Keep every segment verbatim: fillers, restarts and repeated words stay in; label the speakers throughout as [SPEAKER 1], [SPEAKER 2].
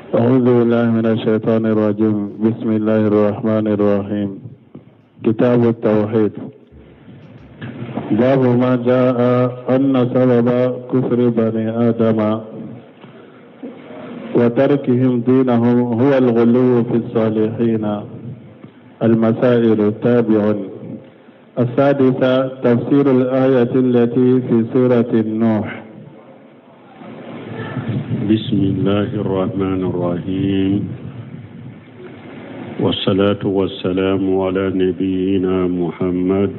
[SPEAKER 1] أعوذ بالله من الشيطان الرجيم. بسم الله الرحمن الرحيم. كتاب التوحيد. باب ما جاء أن سبب كفر بني آدم وتركهم دينهم هو الغلو في الصالحين. المسائل التابع. السادسة تفسير الآية التي في سورة النوح.
[SPEAKER 2] بسم الله الرحمن الرحيم، والصلاة والسلام على نبينا محمد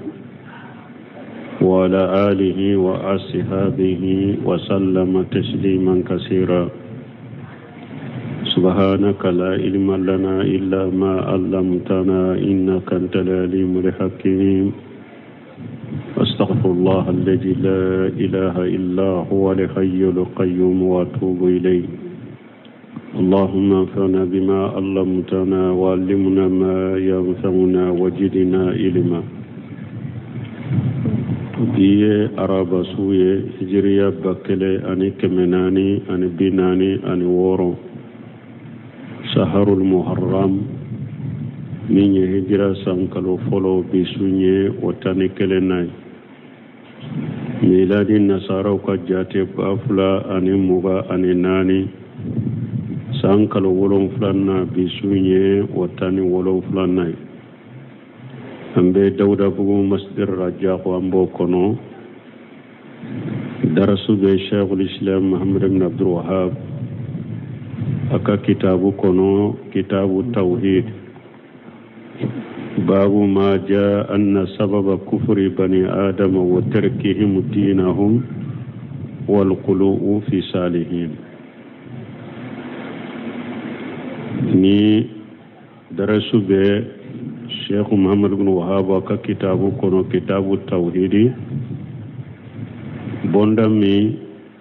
[SPEAKER 2] وعلى آله وأصحابه وسلم تسليما كثيرا. سبحانك لا علم لنا إلا ما علمتنا إنك أنت العليم الحكيم. أستغفر الله الذي لا إله إلا هو الحي القيوم وأتوب إليه. اللهم انفعنا بما علمتنا وعلمنا ما ينفعنا وزدنا علما. biye araba suye hijriya bakele ani kemenani ani binani ani woro saharul muharram minye hijra sankalo folo bisunye watani kelenai miladi nasara ka jate bafula ani muga ani nani sankalo wolon flanna bisunye watani wolon flannai ambe dawda bugu masdir raja ko ambo kono darasu be shaykhul islam muhammad ibn abdul wahhab aka kitabu kono kitabu tawhid. babu ma jaa anna sababa kufri bani adam wa tarkihim dinahum wal qulu'u fi salihin. ni darasu be Sheikh Muhammad ibn Wahhab ka kitabu kono kitabu tawhidi bonda mi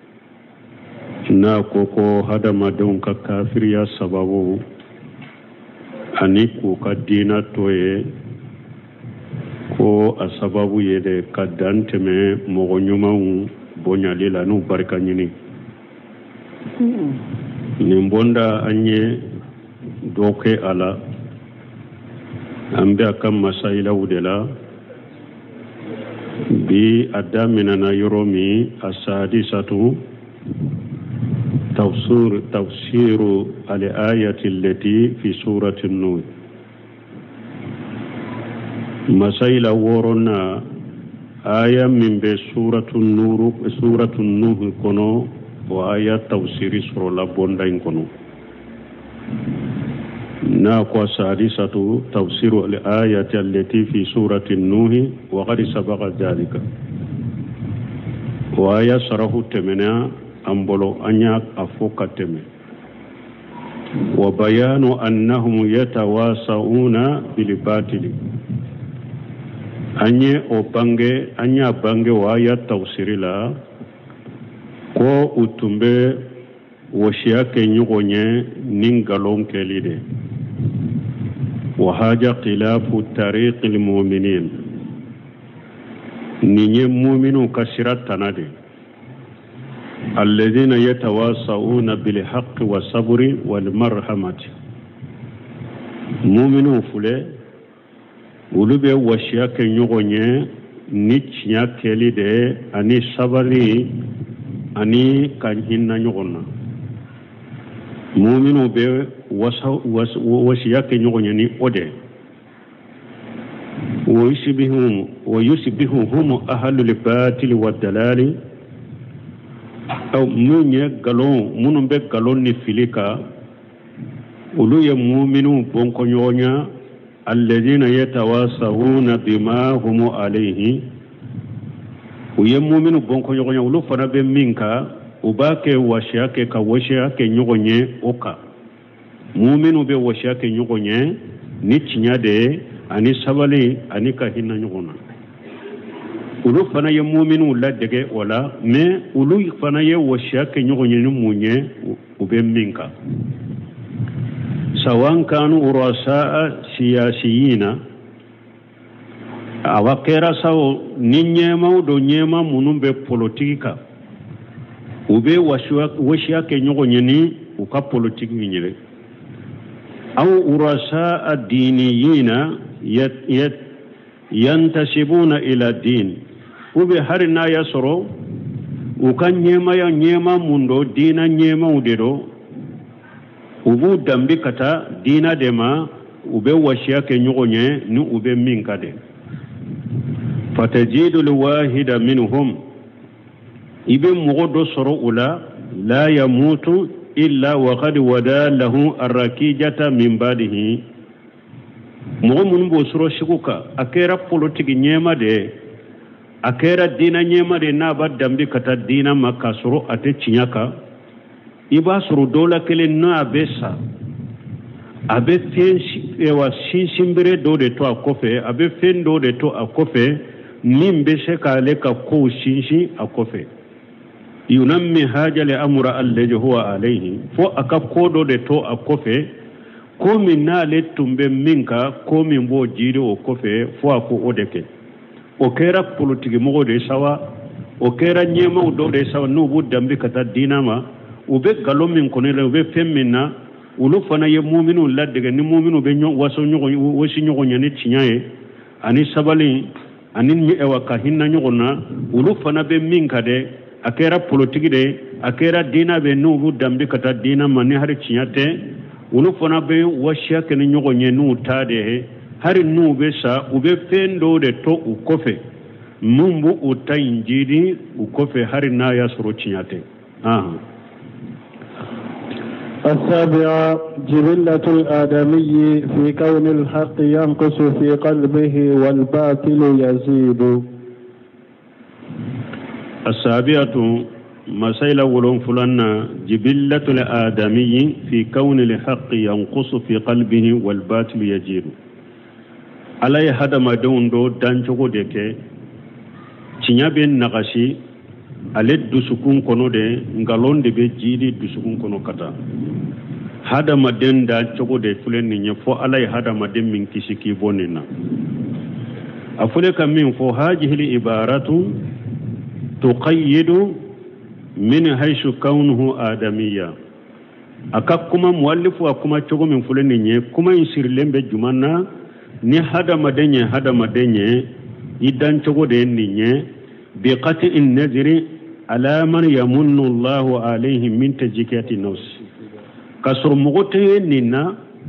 [SPEAKER 2] na koko hadama don ka kafiriya sababu ani ko ka dina toye ko a sababu yede ka danteme mogo nyumawu bonyali la nu barka nyini ni bonda anye doke ala ambe akam masaila wudela bi adamina na yoromi asadisatu tafsir tafsiru al-ayati allati fi surati an-nur. masaila worona aya min be suratu an-nur suratu an-nur kono wa aya tafsiri sura la bonda kono na kwa sadisatu tafsiru al-ayati allati fi surati an-nuh wa qad sabaqa dhalika wa ya sarahu temena ambolo anya afoka teme wa bayanu annahum yatawasauna bil batil anye o bange anya bange wa ya tafsirila ko utumbe washiyake nyugonye ningalon kelide وهذا خلاف طريق المؤمنين. ني مؤمنون كثرت تنادي الذين يتواصون بالحق والصبر والمرحمة. مؤمنون فله ولبه وشياك نيغوني نيتشيا كيلي دي اني صبري اني كانهن نيغونا. مؤمنون به وشياك نيغوني اودي ويشبههم ويشبههم أهل الباطل والدلال أو من يقالون من بيقالون نفليكا ولو يمؤمنون بونكونيونيا الذين يتواصون بما هم عليه ويمؤمنون بونكونيونيا ولو فنا بمنكا وباكي وشياكي كوشياكي نيغوني أوكا مؤمنون بوشياكي نيغوني نيتشنيا دي ani sabali ani ka hinna nyugona ulu fana ye mu'minu la dege wala me ulu fana ye washiya ke nyugonye ni munye ube minka sawan kanu urasa siyasiyina awakera sawo ninyema do nyema munumbe politika ube washiya washiya ke nyugonye ni u ka politique ñire aw urasa diniyina yantasibuna ila din ube hari na ya soro u ka ñema ya ñema mundo dina ñema ude do ubu dambi kata dina dema ube wasiya ke ñogoñe ni ube min kade fatajidu lwahida minhum ibe mogo do soro ula la yamutu illa waqad wada lahu arrakijata min badihi mogo mun bo soro siguka akera politique ñema de akera dina ñema de na ba dambi kata dina makka soro ate ciñaka iba soro dola kele na besa abe fen ewa sinsimbere do de to a kofe abe fen do de to a kofe min be se ka le ka ko sinsi a kofe yunammi haja li amra alladhi huwa alayhi fo aka ko do de to a kofe ko min na le tumbe minka ko min bo jiri o kofe fo ako odeke o kera politique mo de sawa o kera nyema do de sawa no bu dambi kata dinama ube galo min konele ube femina ulu fana ye mu'minu ladde ni mu'minu be nyo waso nyogo wosi nyogo nyane tinyae ani sabali ani ni ewa ka hinna nyogo na ulu fana be min kade akera politique de akera dina be no bu dambi kata dina mani hari tinyate ulu fana be wasiya ken nyogo nyenu tade hari nu be sa ube pendo de to u kofe mumbu utayinjidi u kofe hari na ya soro tinyate ah
[SPEAKER 1] السابعة جبلة الآدمي في كون الحق ينقص في قلبه والباطل يزيد.
[SPEAKER 2] السابعة مسائل ولون فلان جبلة الآدمي في كون الحق ينقص في قلبه والباطل يزيد. على هذا ما دون دو دانجو ديكي تنيابين نغشي ale dusukun kono de ngalon de be jidi dusukun kono kata hada maden da chogo de fulen ni fo alay hada maden min kisiki bonina afule kam min fo hajihi li ibaratu tuqayyidu min haythu kaunuhu adamiyya akakuma muallifu akuma chogo min fulen ni kuma insirlembe jumanna ni hada madenye hada madenye idan chogo de ni بقطع النذر على من يمن الله عليه من تزكية النفس كسر مغتي نينا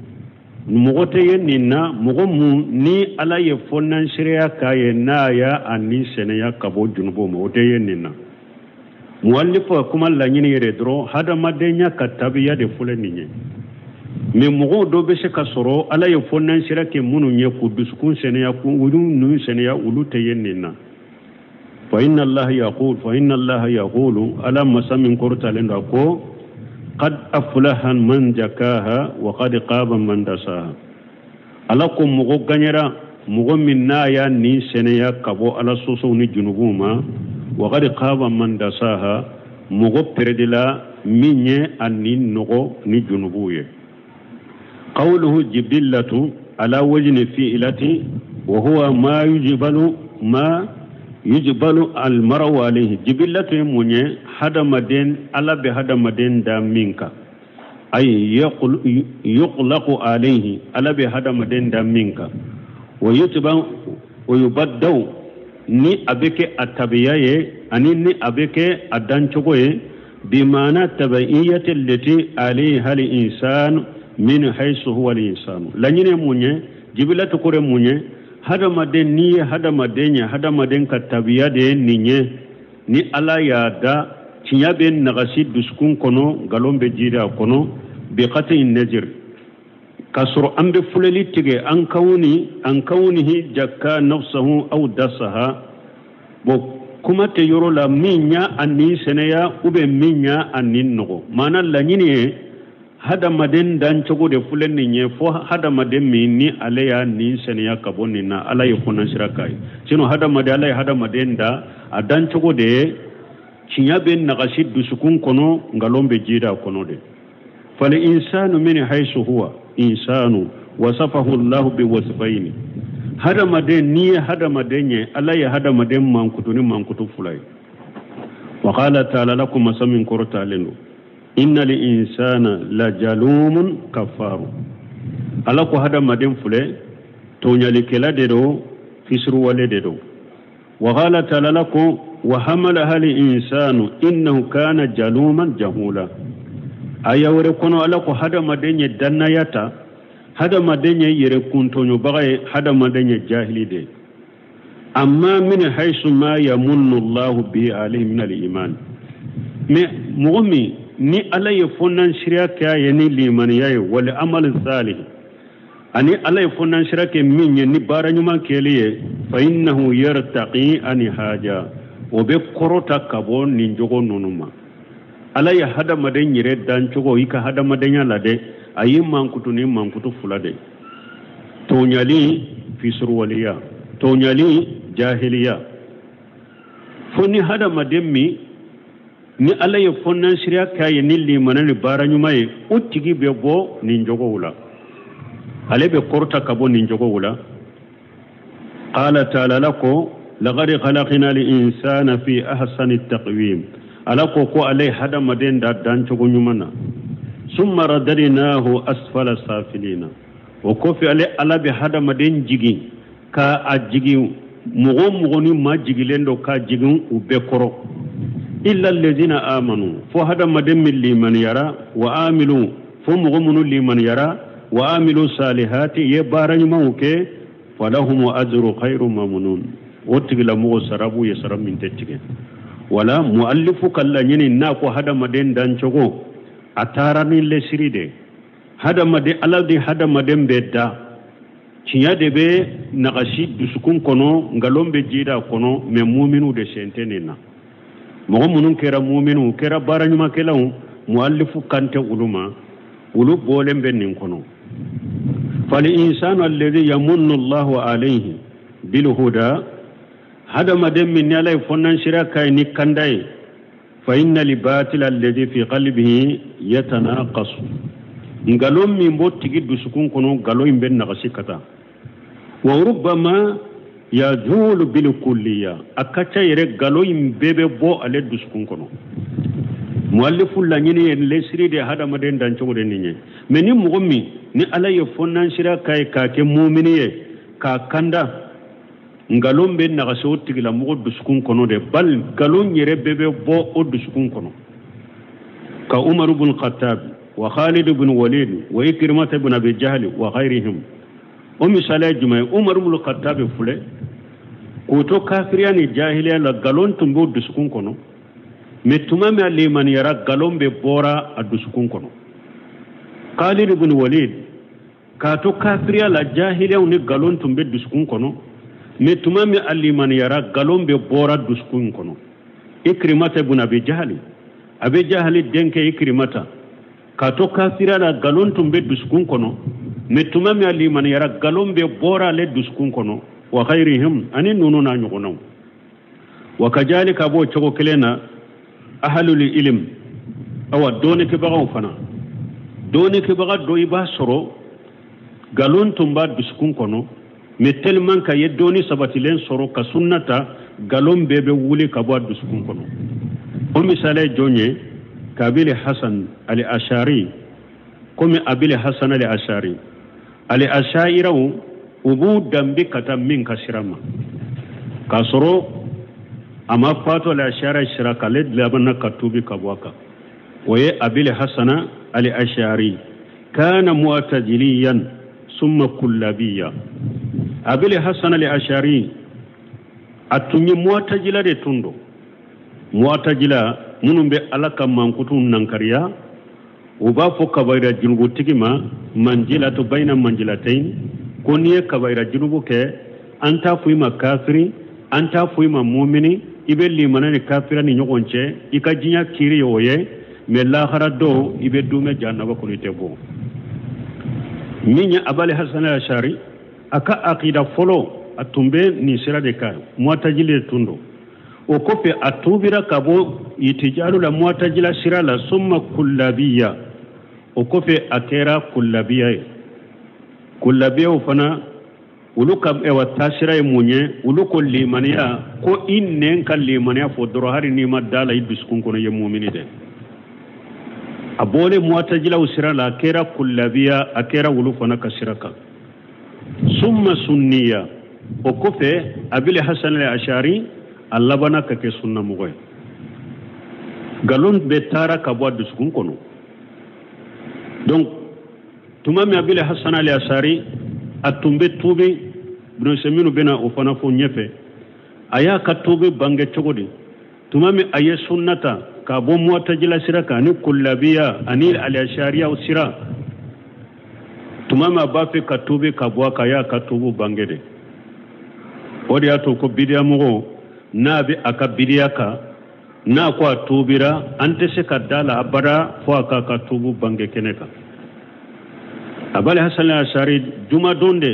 [SPEAKER 2] مغتي نينا مغمو ني على يفنان شريا كاينا يا اني سنيا كبو جنبو مغتي نينا مؤلف كما لا ني يدرو هذا ما دنيا كتابيا دي فلني مي مغو دو بيش كسرو على يفنان شريا كمنو ني قدس كون سنيا كون ودو نو سنيا ولو تيننا فإن الله يقول فإن الله يقول ألم مسمن كرتا لنكو قد أفلح من زكاها وقد قاب من دساها ألكم مغو غنيرا مغو من نايا ني سنيا كبو على سوسو ني جنوبوما وقد قاب من دساها مغو بردلا ميني أني نغو ني جنوبوية قوله جبلة على وجن فئلة وهو ما يجبل ما يجبل المرء عليه جبلة مني هذا مدين على بهذا مدين دا منك أي يقلق عليه على بهذا مدين دا منك ويتبع ويبدو ني أبيك التبعية أني ني أبيك الدانشوي بمعنى التبعية التي عليها الإنسان من حيث هو الإنسان لأني مني جبلة كوري مني hada maden ni hada madenya hada maden katabiya de ninye ni ala ya da tiyabe nagasi duskun kono galombe jira kono bi qati najir kasro ambe fuleli tige an kawni an kawnihi jakka nafsuhu aw dasaha bo kuma te yoro la minya anni seneya ube minya annin no mana la nyini hada maden dan chogo de fulen ni fo hada maden mi ni alaya ni seniya kaboni na alay kunan shirakai sino hada maden alay hada maden da adan chogo de cinya ben nagashi dusukun kono ngalombe jida kono de fal insanu min haythu huwa insanu wasafahu Allah bi wasfaini hada maden ni hada maden alay hada maden mankutu ni mankutu fulai wa qala ta'ala lakum masamin qurta lenu inna li insana la jalumun kafaru ala ko hada maden fule to nyali kela de do fisru wale de do wa qala ta'ala lakum wa hamalaha al insanu innahu kana jaluman jahula ayawre kono ala ko hada madenye dannayata hada madenye yere kuntonyo bagaye hada madenye jahili de amma min haythu ma yamunnu Allah bi alayhi min al iman me mu'min ni ala yafunan shiraka yani liman yayi wal amal salih ani ala yafunan shiraka min ni baranyuma keliye fa innahu yartaqi an haja o be korota kabon ni jogo nunuma ala ya hada maden yire dan cogo ika hada madenya lade ayi mankutu ni mankutu fulade tonyali fisruwaliya tonyali jahiliya foni hada mademmi ni ala ya fonnan shirya kayi ni limanani baranyumaye utigi be bo ni jogo wula ale be korota kabo ni jogo wula qala ta'ala lako laqad khalaqna al-insana fi ahsani taqwim ala ko ko alai hada maden da dan cogo nyumana summa radadnahu asfala safilina o ko fi alai ala be hada maden jigi ka ajigi mugo mugo ni ma jigilendo ka jigin ube koro illa allazina amanu fo hada maden min liman yara wa amilu fo mugo munu liman yara wa amilu salihati ye baranyuma uke falahum ajru khairu mamnun otigila mugo sarabu ye saram min tettige wala muallifu kalla nyini na ko hada maden dan cogo atarani le siride hada made aladi hada maden bedda cinya de be nagashi dusukun kono ngalombe jida kono me mu'minu de sentenena mo munun kera mu'minu kera baranyuma kelaw muallifu kante uluma ulu bolem benin kono fal insanu alladhi yamunnu Allahu alayhi bil huda hada maden min yalay fonnan shiraka ni kandai fa inna li batil alladhi fi qalbihi yatanaqas ngalom mi mbotigi dusukun kono galo imbe nagasikata wa rubbama yajulu bil kulliya akacha yere galo imbebe bo ale dusukun kono muallifu la nyini en lesri de hada maden dan chogo de ninye meni mugommi ni ala ye fonnan shiraka ka ke mu'miniye ka kanda ngalom be na gaso tigila mo dusukun kono de bal galon yere bebe bo o dusukun kono ka Umar ibn Khattab wa Khalid ibn Walid wa Ikrimah ibn Abi Jahl wa ghayrihim o misala jumay Umar ibn Khattab fule ko to kafiriyani jahiliya la galon tumbo dusukun kono metuma me aliman yara galon be bora a dusukun kono Khalid ibn Walid ka to kafiriya la jahiliya ni galon tumbe dusukun kono metuma me aliman yara galon be bora dusukun kono Ikrimah ibn Abi Jahl Abi Jahl denke Ikrimata ka to kafiriya la galon tumbe dusukun kono metuma me aliman yara galon be bora le dusukun kono wa ghayrihim anin nunu na nyugono wa kajalika bo chogo kelena ahlul ilm awa doni ke baga fana doni ke baga do iba soro galon tumba dusukun kono me tellement ka yedoni sabatilen soro ka sunnata galon bebe wuli ka bo dusukun kono o misale jonye kabili hasan ali ashari komi abili hasan ali ashari ali ashairawu ubu dambi kata min kasirama kasoro ama fato la ashara shiraka led labana katubi kabwaka waye abili hasana ali ashari kana mu'taziliyan summa kullabiyya abili hasana ali ashari atunyi mu'tazila de tundo mu'tazila munumbe alaka mankutu nankariya uba fo kabaira junubu tigima manjilatu baina manjilatayn koniye kabaira junubu ke anta fuima kafiri anta fuima mu'mini ibe limanani kafira ni nyogonche ikajinya kiri yoye me lahara do ibe dume jannaba ko nitebo minya abali hasan al-ashari aka aqida folo atumbe ni sira de ka mu'tazile tundo o kofe atubira kabo itijalu la mu'tazila sira la summa kullabiyya o kofe akera kullabiyya kullabiyya ufana uluka ewa tasira munye uluko limaniya ko innen kan limaniya fo doro hari ni madala iduskun kono ye mu'mini de abole mu'tazila usira la kera kullabiya akera wulufana kasiraka summa sunniya o kofe abil hasan al-ashari allabana ka ke sunna mugoy galon be tara ka bo duskun kono donc tuma mi abil hasan al-ashari atumbe tubi ibn seminu bena o fana fo nyefe aya ka tubi bange chogodi tuma mi aye sunnata ka bo mu'tazila siraka ni kullabiya ani al-ashariya usira tuma ma bafe ka tubi ka bo ka ya ka tubu bangede odi ato ko bidiya mugo na bi aka bidiya ka na ko tubira ante se ka dala abada fo aka ka tubu bange keneka abale hasan al-ashari juma donde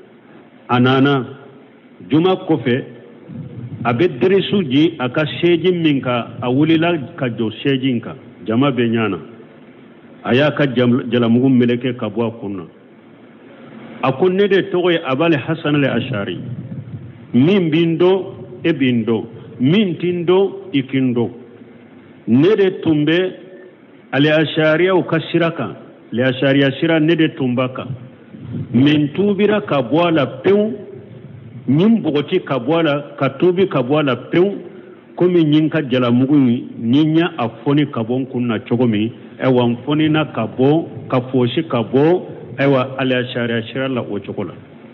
[SPEAKER 2] anana juma kofe abe drisuji aka sheji minka awulila ka jo shejinka jama be nyana aya ka jalamugu meleke ka bo kunna akunne de togoy abale hasan al-ashari min bindo e bindo min tindo ikindo nede tumbe ale ashariya u kasiraka le ashariya sira nede tumbaka min tubira ka boala pew nim bogoti ka boala ka tubi ka boala pew komi nyinka jala mugu ninya afoni kabon kunna chogomi e wan foni na kabo ka foshi kabo ewa ale ashariya sira la o chokola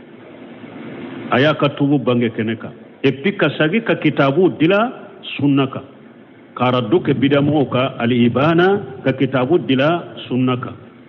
[SPEAKER 2] aya ka tubu bange keneka epi ka sagi ka kitabu dila sunnaka karadu ke bidamo ka al-ibana ka kitabu dila sunnaka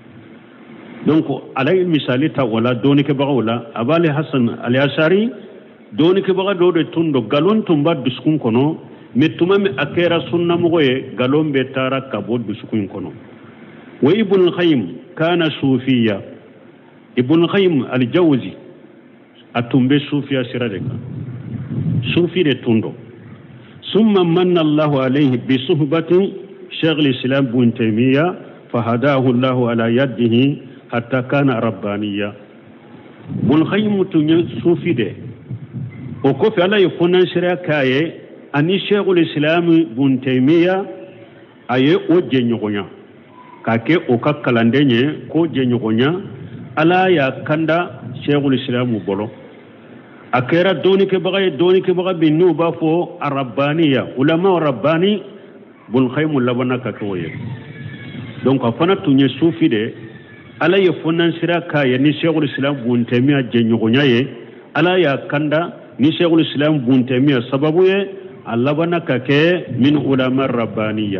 [SPEAKER 2] donc alay misali ta wala doni ke bagawla abale hasan al-ashari doni ke bagado de tundo galon tumba duskun kono metuma mi akera sunna moye galon be tara ka bod duskun kono wa ibn al-qayyim kana sufiya ibn al-qayyim al-jawzi atumbe sufiya siradeka sufi de tundo summa manna Allah alayhi bi suhbati shaykh al-islam ibn taymiya fahadahu Allah ala yadihi hatta kana rabbaniya bun khaymu tunya sufi de o ko fi ala yefuna shira kaye ani shaykh al-islam ibn taymiya aye o jenyogonya kake o kakkalandenye ko jenyogonya ala ya kanda shaykh al-islam bolo akera doni ke bagay doni ke baga binu ba fo arabbaniya ulama rabbani bul khaymu labana ka toye donc afana tunye sufi de ala ye fonan sira ka ya ni shaykhul islam bun taymiya jenyogonya ye ala ya kanda ni shaykhul islam bun taymiya sababu ye alabana ka ke min ulama rabbaniya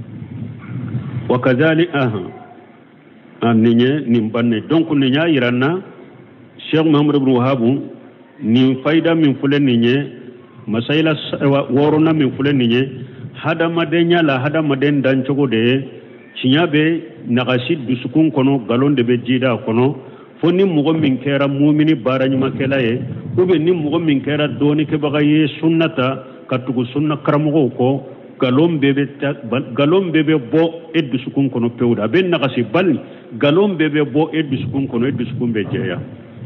[SPEAKER 2] wa kadhalik aha aninye nimbanne donc ninya irana sheikh muhammad ibn wahhab ni faida min fulen ninye masaila worona min fulen ninye hada madenya la hada maden dan chogo de cinyabe nagashi dusukun kono galon de be jida kono foni mugo min kera mu'mini barani makela ye ube ni mugo min kera doni ke bagaye sunnata katugo sunna karamugo ko galon bebe galon bebe bo e dusukun kono pewda ben nagashi bal galon bebe bo e dusukun kono e dusukun be jeya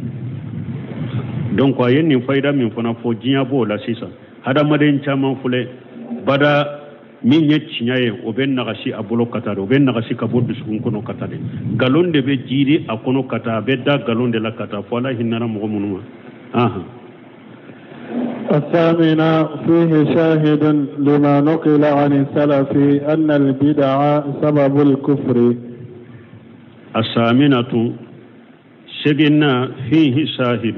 [SPEAKER 2] donc ayen ni fayda min fona fo jinya bo la sisa hada maden chaman fule bada min nyecci nyaye o ben nagashi abulo katado ben nagashi kaboddu sun kono katade galonde be jiri akono kata be da galonde la kata fala hinara mo munuma aha
[SPEAKER 1] الثامنة فيه شاهد لما نقل عن السلف أن البدع سبب الكفر.
[SPEAKER 2] الثامنة شجنا فيه شاهد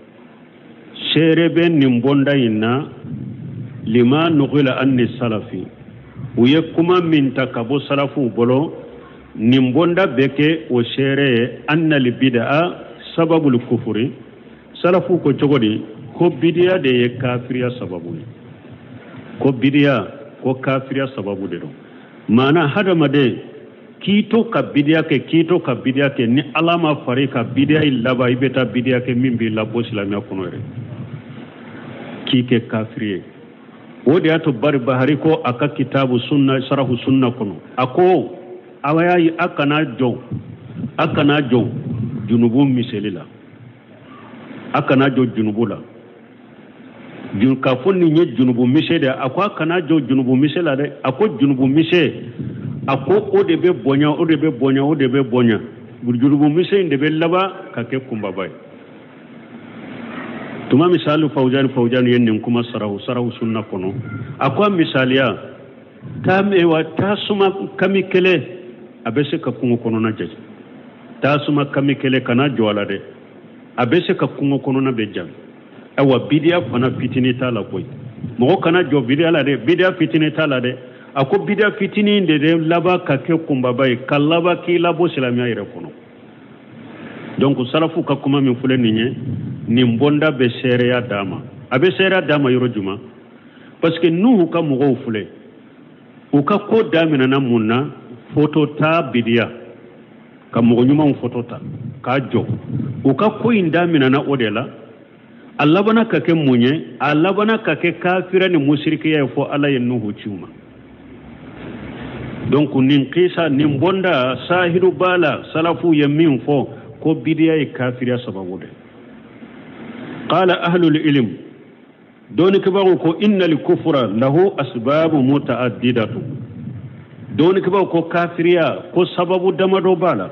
[SPEAKER 2] شربن نمبوندا إنا لما نقل عن السلف ويكما من تكابو سلفو بلو نمبوندا بك وشره أن البدع سبب الكفر سلفو كجودي ko bidiya de ye kafiriya sababu ne ko bidiya ko kafiriya sababu de don mana hadamade kito ka bidiya ke kito ka bidiya ke ni alama fare ka bidiya illaba ibeta bidiya ke min bi labo islamiya kono re ki ke kafiriye wodi ato bari bahari ko aka kitabu sunna sharahu sunna kono ako awaya akana jo akana jo junubu miselila akana jo junubula jun ka fonni nye junubu mise de akwa kana jo junubu mise la de akwa junubu mise ako o de be bonya o de be bonya o de be bonya burjurubu mise de be laba ka ke kumba bay tuma misalu fawjan fawjan yennin kuma sarahu sarahu sunna kono akwa misaliya tame wa tasuma kami kele abese ka kungo kono na jaji tasuma kami kele kana jwala de abese ka kungo kono na bejam awa bidia fana fitini tala koy mo kana jo bidia la de bidia fitini tala de ako bidia fitini de de laba ka ke kumba bay kallaba ki labo silamiya ire kono donc salafu ka kuma min fule ninye ni mbonda be sereya dama abe sereya dama yoro juma parce que nous ka mo fule o ka ko damina na munna photo ta bidia ka mo nyuma photo ta ka jo o ka ko indamina na odela Allah bana ka ke munye Allah bana ka ke kafira ni mushriki ya fo Allah yennu chuma donc nin qisa nin bonda sahiru bala salafu yamin fo ko bidiya e kafira sababu de qala ahlul ilm doni kibaru ko innal kufra lahu asbab mutaaddidatu doni kibaru ko kafiriya ko sababu damado bala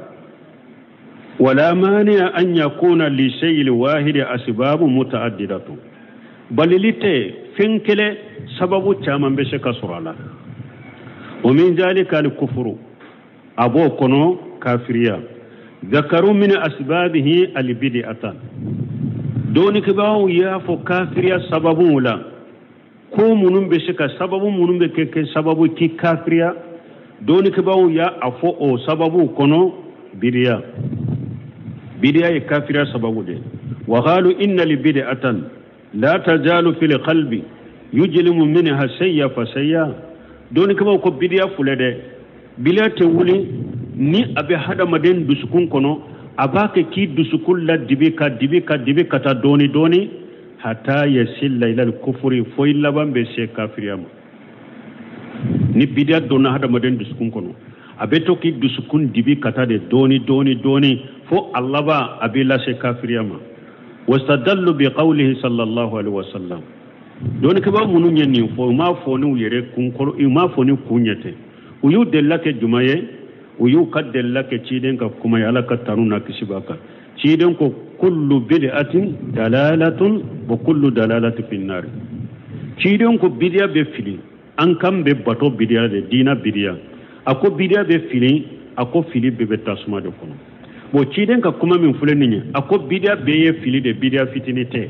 [SPEAKER 2] wala mani an yakuna li shay'il wahid asbab mutaaddidatu balilite finkele sababu chama be sheka surala wa min zalika al kufru abo kono kafiriya ذكروا من أسبابه البدعة دون كباو يافو كافريا سببون لا كو منون بشكا سبب منون بكك سبب كي كافريا دون كباو يا أفو أو سببو كنو بدعة بدعة كافريا سببو دي وقالوا إن البدعة لا تزال في القلب يجلم منها سيا فسيا دون كباو كو بدعة فلده بلا تولي ni abe hada maden dusukun kono abake ki dusukul la dibika dibika dibika ta doni doni hata yasilla ila al-kufri fo illa bambe se kafiriyama ni bidia donna hada maden dusukun kono abe to ki dusukun dibika ta de doni doni doni fo Allah ba abe la se kafiriyama wastadallu bi qawlihi sallallahu alaihi wasallam doni ke ba munun yenni fo ma fo ni yere kun ko ma fo ni kunyete uyu delake jumaye uyu kaddella ke ciden ka kuma ya alaka taruna kishibaka ciden ko kullu bid'atin dalalatun wa kullu dalalati fin nar ciden ko bid'a be fili an kam be bato bid'a de dina bid'a ako bid'a be fili ako fili be betasuma de kono bo ciden ka kuma min fule ninya ako bid'a be ye fili de bid'a fitinite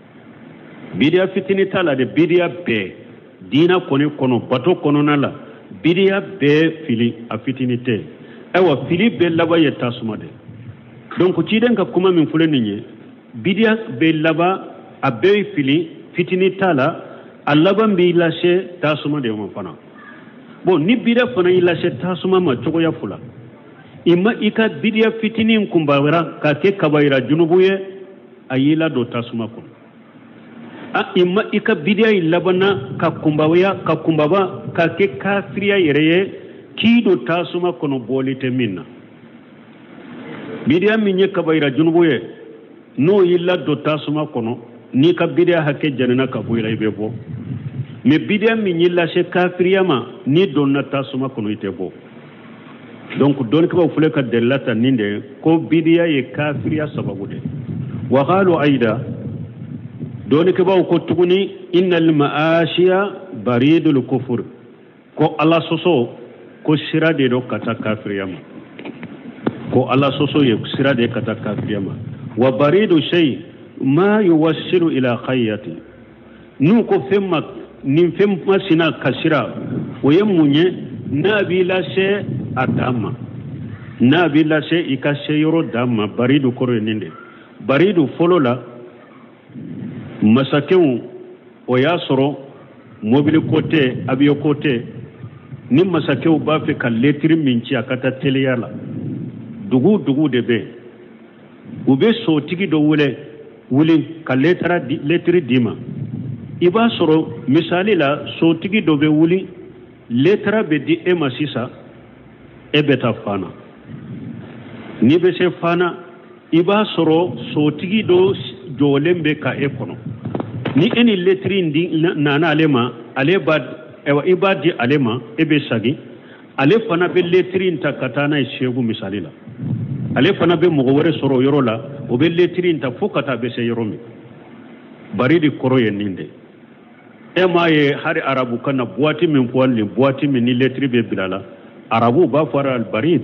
[SPEAKER 2] bid'a fitinita la de bid'a be dina kono kono bato kono nala bid'a be fili a fitinite ewa fili be laba ye tasuma de donc ci den ka kuma min fule ninye bidia be laba a be fili fitini tala allaba bi lashe tasuma de mo fana bon ni bidia fana yi lashe tasuma ma cogo ya fula imma ika bidia fitini kumbawara ka ke kabaira junubuye ayila do tasuma ko a imma ika bidia labana ka kumbawaya ka kumbaba ka ke kafiriya yereye kido tasuma kono bolite minna bidia minye kabaira junubuye no yilla do tasuma kono ni ka bidia hake janana ka boyla ibebo me bidia minye la she kafiriyama ni donna tasuma kono itebo donc don ko fule ka delata ninde ko bidia ye kafiriya sababu de wa qalu aida don ko ko tuguni innal maashiya baridul kufur ko Allah soso ko sira de do kata kafiriyama ko Allah soso ye sira de kata kafiriyama wa baridu shay ma yuwassilu ila khayyati nu ko femma nin femma sina kasira o yemunye nabi la she adama nabi la she ikashe yoro dama baridu koro ninde baridu folola masakew o yasoro mobile côté abiyo côté ni masakew ba fe ka letri minci akata teleyala dugu dugu de be ube so tigi do wule wuli ka letra di, letri dima iba soro misali la so tigi do be wuli letra be di e masisa e beta fana ni be se fana iba soro so tigi do jolembe ka e kono ni eni letri ndi nana alema ale bad ewa ibadi alema ebe sagi ale fana be lettre inta katana shegu misalila ale fana be mogo wore soro yoro la o be lettre inta fo kata be se yoro mi bari di koro ye ninde e ma ye hari arabu kana boîte min poanli boîte min ni lettre be bilala arabu ba fara al barid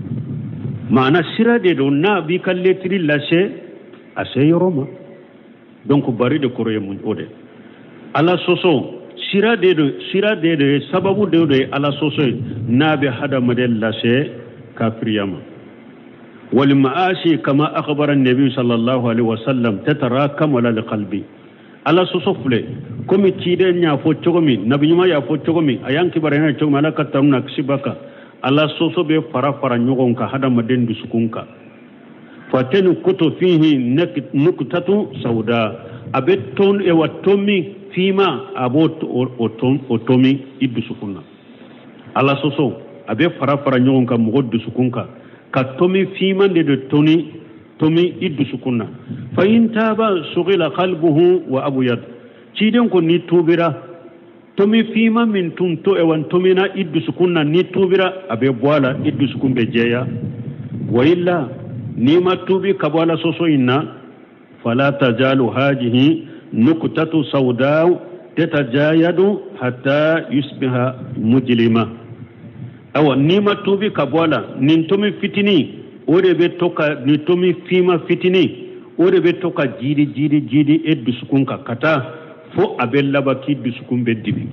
[SPEAKER 2] maana sira de do na bi kal lettre la se ase yoro ma donc bari di koro ye mun ode ala soso sira de do sira de de sababu de de ala soso na be hada model la se kafriyama wal ma'ashi kama akhbara an-nabi sallallahu alaihi wasallam tatarakam ala qalbi ala soso fule komi tide nya fo chogomi nabiyuma ya fo chogomi ayanki barena chogomi ala katamna ksibaka ala soso be fara fara nyogon ka hada model du sukunka fatenu kutu fihi nuktatu sauda abeton e watomi fima abot otom otomi iddu sukunna ala soso abe fara fara nyogon ka mugoddu sukunka ka tomi fima de de toni tomi iddu sukunna fa in taba sughila qalbuhu wa abyad ciden ko ni tubira tomi fima min tunto e wan tomina iddu sukunna ni tubira abe boala iddu sukumbe jeya wa illa ni matubi kabala soso inna fala tajalu hajihi نكتة سوداء تتجايد حتى يصبح مجلمة أو نيمة توبي كبولا ننتمي فتني وري بتوكا ننتمي فيما فتني وري بتوكا جيدي جيدي جيدي إد سكونكا كتا فو أبل لبا كي دسكون بدبي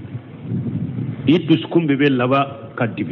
[SPEAKER 2] إد دسكون ببل لبا كدبي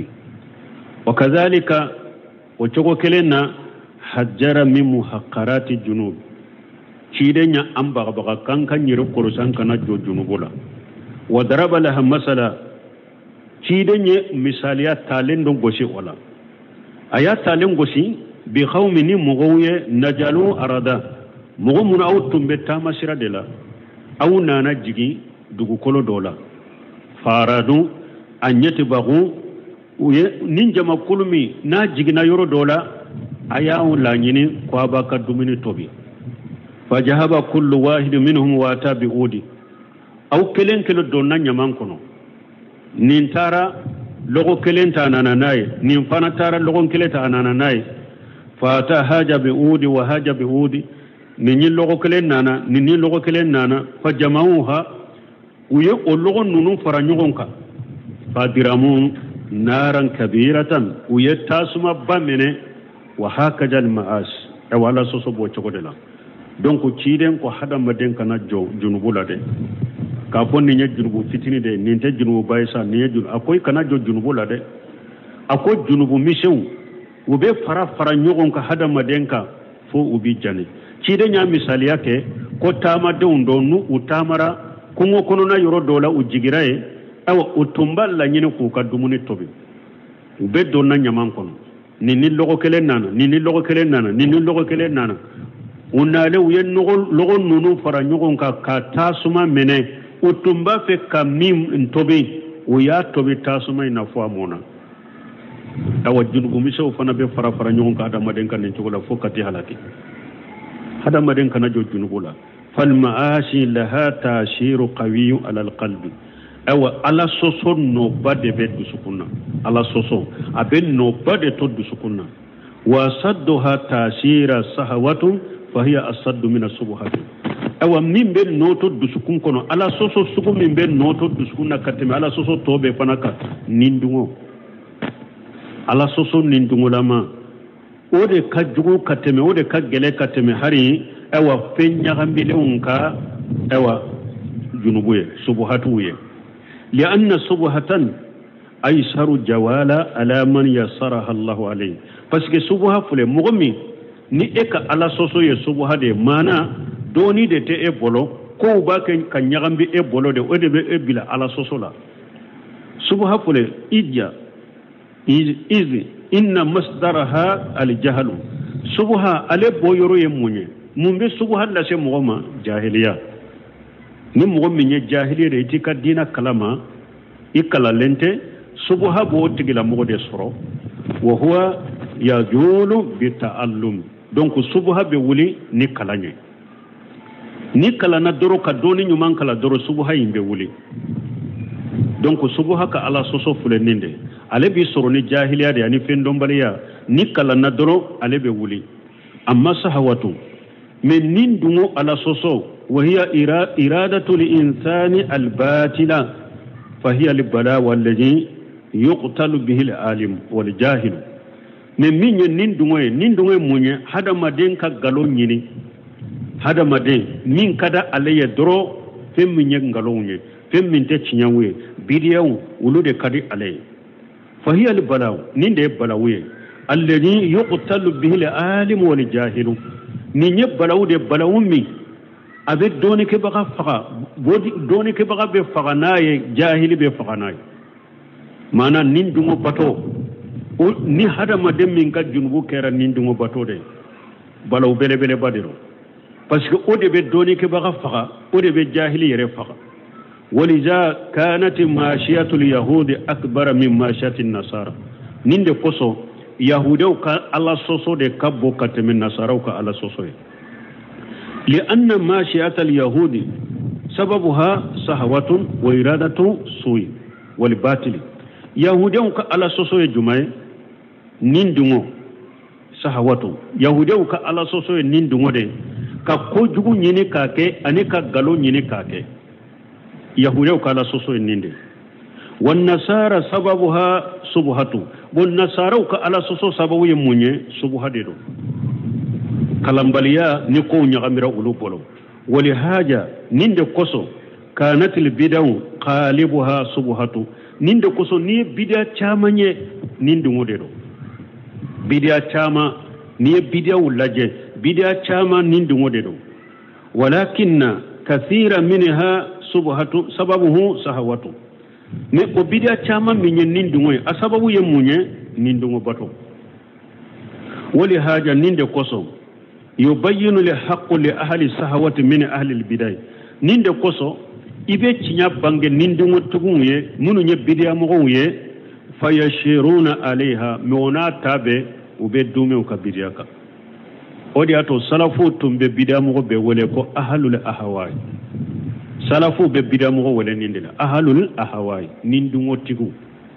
[SPEAKER 2] وكذلك وشوكو كلنا حجر من محقرات الجنوب ciden an baga baga kan kan yiro korosan kana jojunu bola wa daraba laha masala ciden misaliya talen don goshi wala aya talen goshi bi khawmini mugawiye najalu arada mugo mun awtum be tamasira de la aw nana jigi dugu kolo dola faradu anyati bagu uye ninja makulumi na jigina yoro dola aya la nyini kwa baka dumini tobi فجهب كل واحد منهم واتا بأودي أو كلين كيلو دونا نيمان كونو نين تارا لغو كلين تانانا ناي نين فانا تارا لغو كلين تانانا ناي فاتا هاجا بأودي وهاجا بأودي نين لغو كلين نانا نين لغو كلين نانا فجمعوها ويقو لغو نونو فرانيغونكا فادرامون نارا كبيرة ويتاسما بامنه وهكذا المعاش أولا سوسو بوچوكو دلا donc ciiden ko hada maden kana jo junubu la de ka fonni nya junubu fitini de ninte junubu baysa ni jun akoy kana jo junubu la de akoy junubu mishew ube fara fara nyogon ka hada maden ka fo ubi jani ciiden nya misali yake ko tama de undonu utamara kungo kono na yoro dola ujigirae awa utumba la nyine ku ka dumuni tobi ube donna nyaman kono ni ni logo kelen nana ni ni logo kelen nana ni ni logo kelen nana unale uyen logon nunu fara nyogon ka ka tasuma mene utumba fe kamim ntobi uya tobi tasuma ina fo amona awa junubu miso fana be fara fara nyogon ka ada maden kan ntogola fokati halaki hada maden kana jo junubula fal maashi laha tashiru qawiy ala alqalbi awa ala soso no bade be dusukunna ala soso abe no bade to dusukunna wa sadduha tashira sahawatu فهي أصد من الصبحات أو من بين نوتو دسكون كنو على سوسو سكو من بين نوتو دسكون نكتم على سوسو توبة فنكا نندمو على سوسو نندمو لما ode ka jugu kateme ode ka gele kateme hari ewa fenya gambilunka ewa junubuye subuhatuye lianna subhatan aysaru jawala ala man yassaraha Allah alayhi parce que subuha fule mugmi ni eka ala soso ye subuha de mana doni de te e bolo ko ba ken kan nyagambi e bolo de ode be e bila ala soso la subuha fule idja iz iz inna masdaraha al-jahl subha ale boyoro ye munye mumbe subha la se mugoma jahiliya ni mugom minye jahiliya de tika dina kalama ikala lente subha bo tigila mugode soro wa huwa yajulu bi ta'allum donc subha be wuli ni kalanye ni kala na doro ka doni nyuman kala doro subha yimbe wuli donc subha ka ala soso fule ninde ale bi soro ni jahiliya de ani fendombaliya ni kalanna doro ale be wuli amma sahawatu men nin dungo ala soso wa hiya iradatu li insani al batila fa hiya al bala walladhi yuqtalu bihi al alim wal jahil men min nin dungo nin dungo munye hada maden ka galo nyini hada maden min kada alaye doro fem min ngalo nye fem min te chinyawe bidiyaw ulude kadi alaye fa hiya al bala nin de balawe alladhi yuqtalu bihi al alim wal jahil ni ñe balaw de balaw mi abe doni ke baka faga bodi doni ke baka be faga naye jahili be faga naye mana nin dungo bato o ni hada ma dem min ka junubu kera nin dungo bato de balaw bele bele badiro parce que o de be doni ke baka faga o de be jahili yere faga ولذا كانت ماشية اليهود أكبر من ماشية النصارى نين كوسو يهودو كا الله سوسو دي كابو كاتم النصارى كا الله سوسو لأن ماشية اليهود سببها صهوة وإرادة سوء والباطل يهودو كا الله سوسو جمعي نين دمو صهوة يهودو كا الله سوسو نين دمو دي كا كوجو نيني كاكي أني كا غلو نيني كاكي يهودو كا الله سوسو نين دي والنصارى سببها سبحته والنصارى كالا سوسو سببو يموني سبحته كلامباليا نيكو نيغاميرا اولو بولو ولهاجا نيند كوسو كانت البدع قالبها سبحته نيند كوسو ني بدع تشاماني نيند موديرو بدع تشاما ني بدع ولاجه بدع تشاما نيند موديرو ولكن كثيرا منها سبحته سببه سهوته ne o bidia chama minye nindungo asababu ye munye nindungo bato wali haja ninde koso yubayyinu li haqqi li ahli sahawati min ahli al biday ninde koso ibe cinya bange nindungo tugunye munu nye bidia mo ye fayashiruna alaiha mona tabe ube dume ka bidia ka odi ato salafu tumbe bidia mo be wole ko ahlul ahwai salafu be bidamugo wala nindila ahalul ahawai nindungo tigu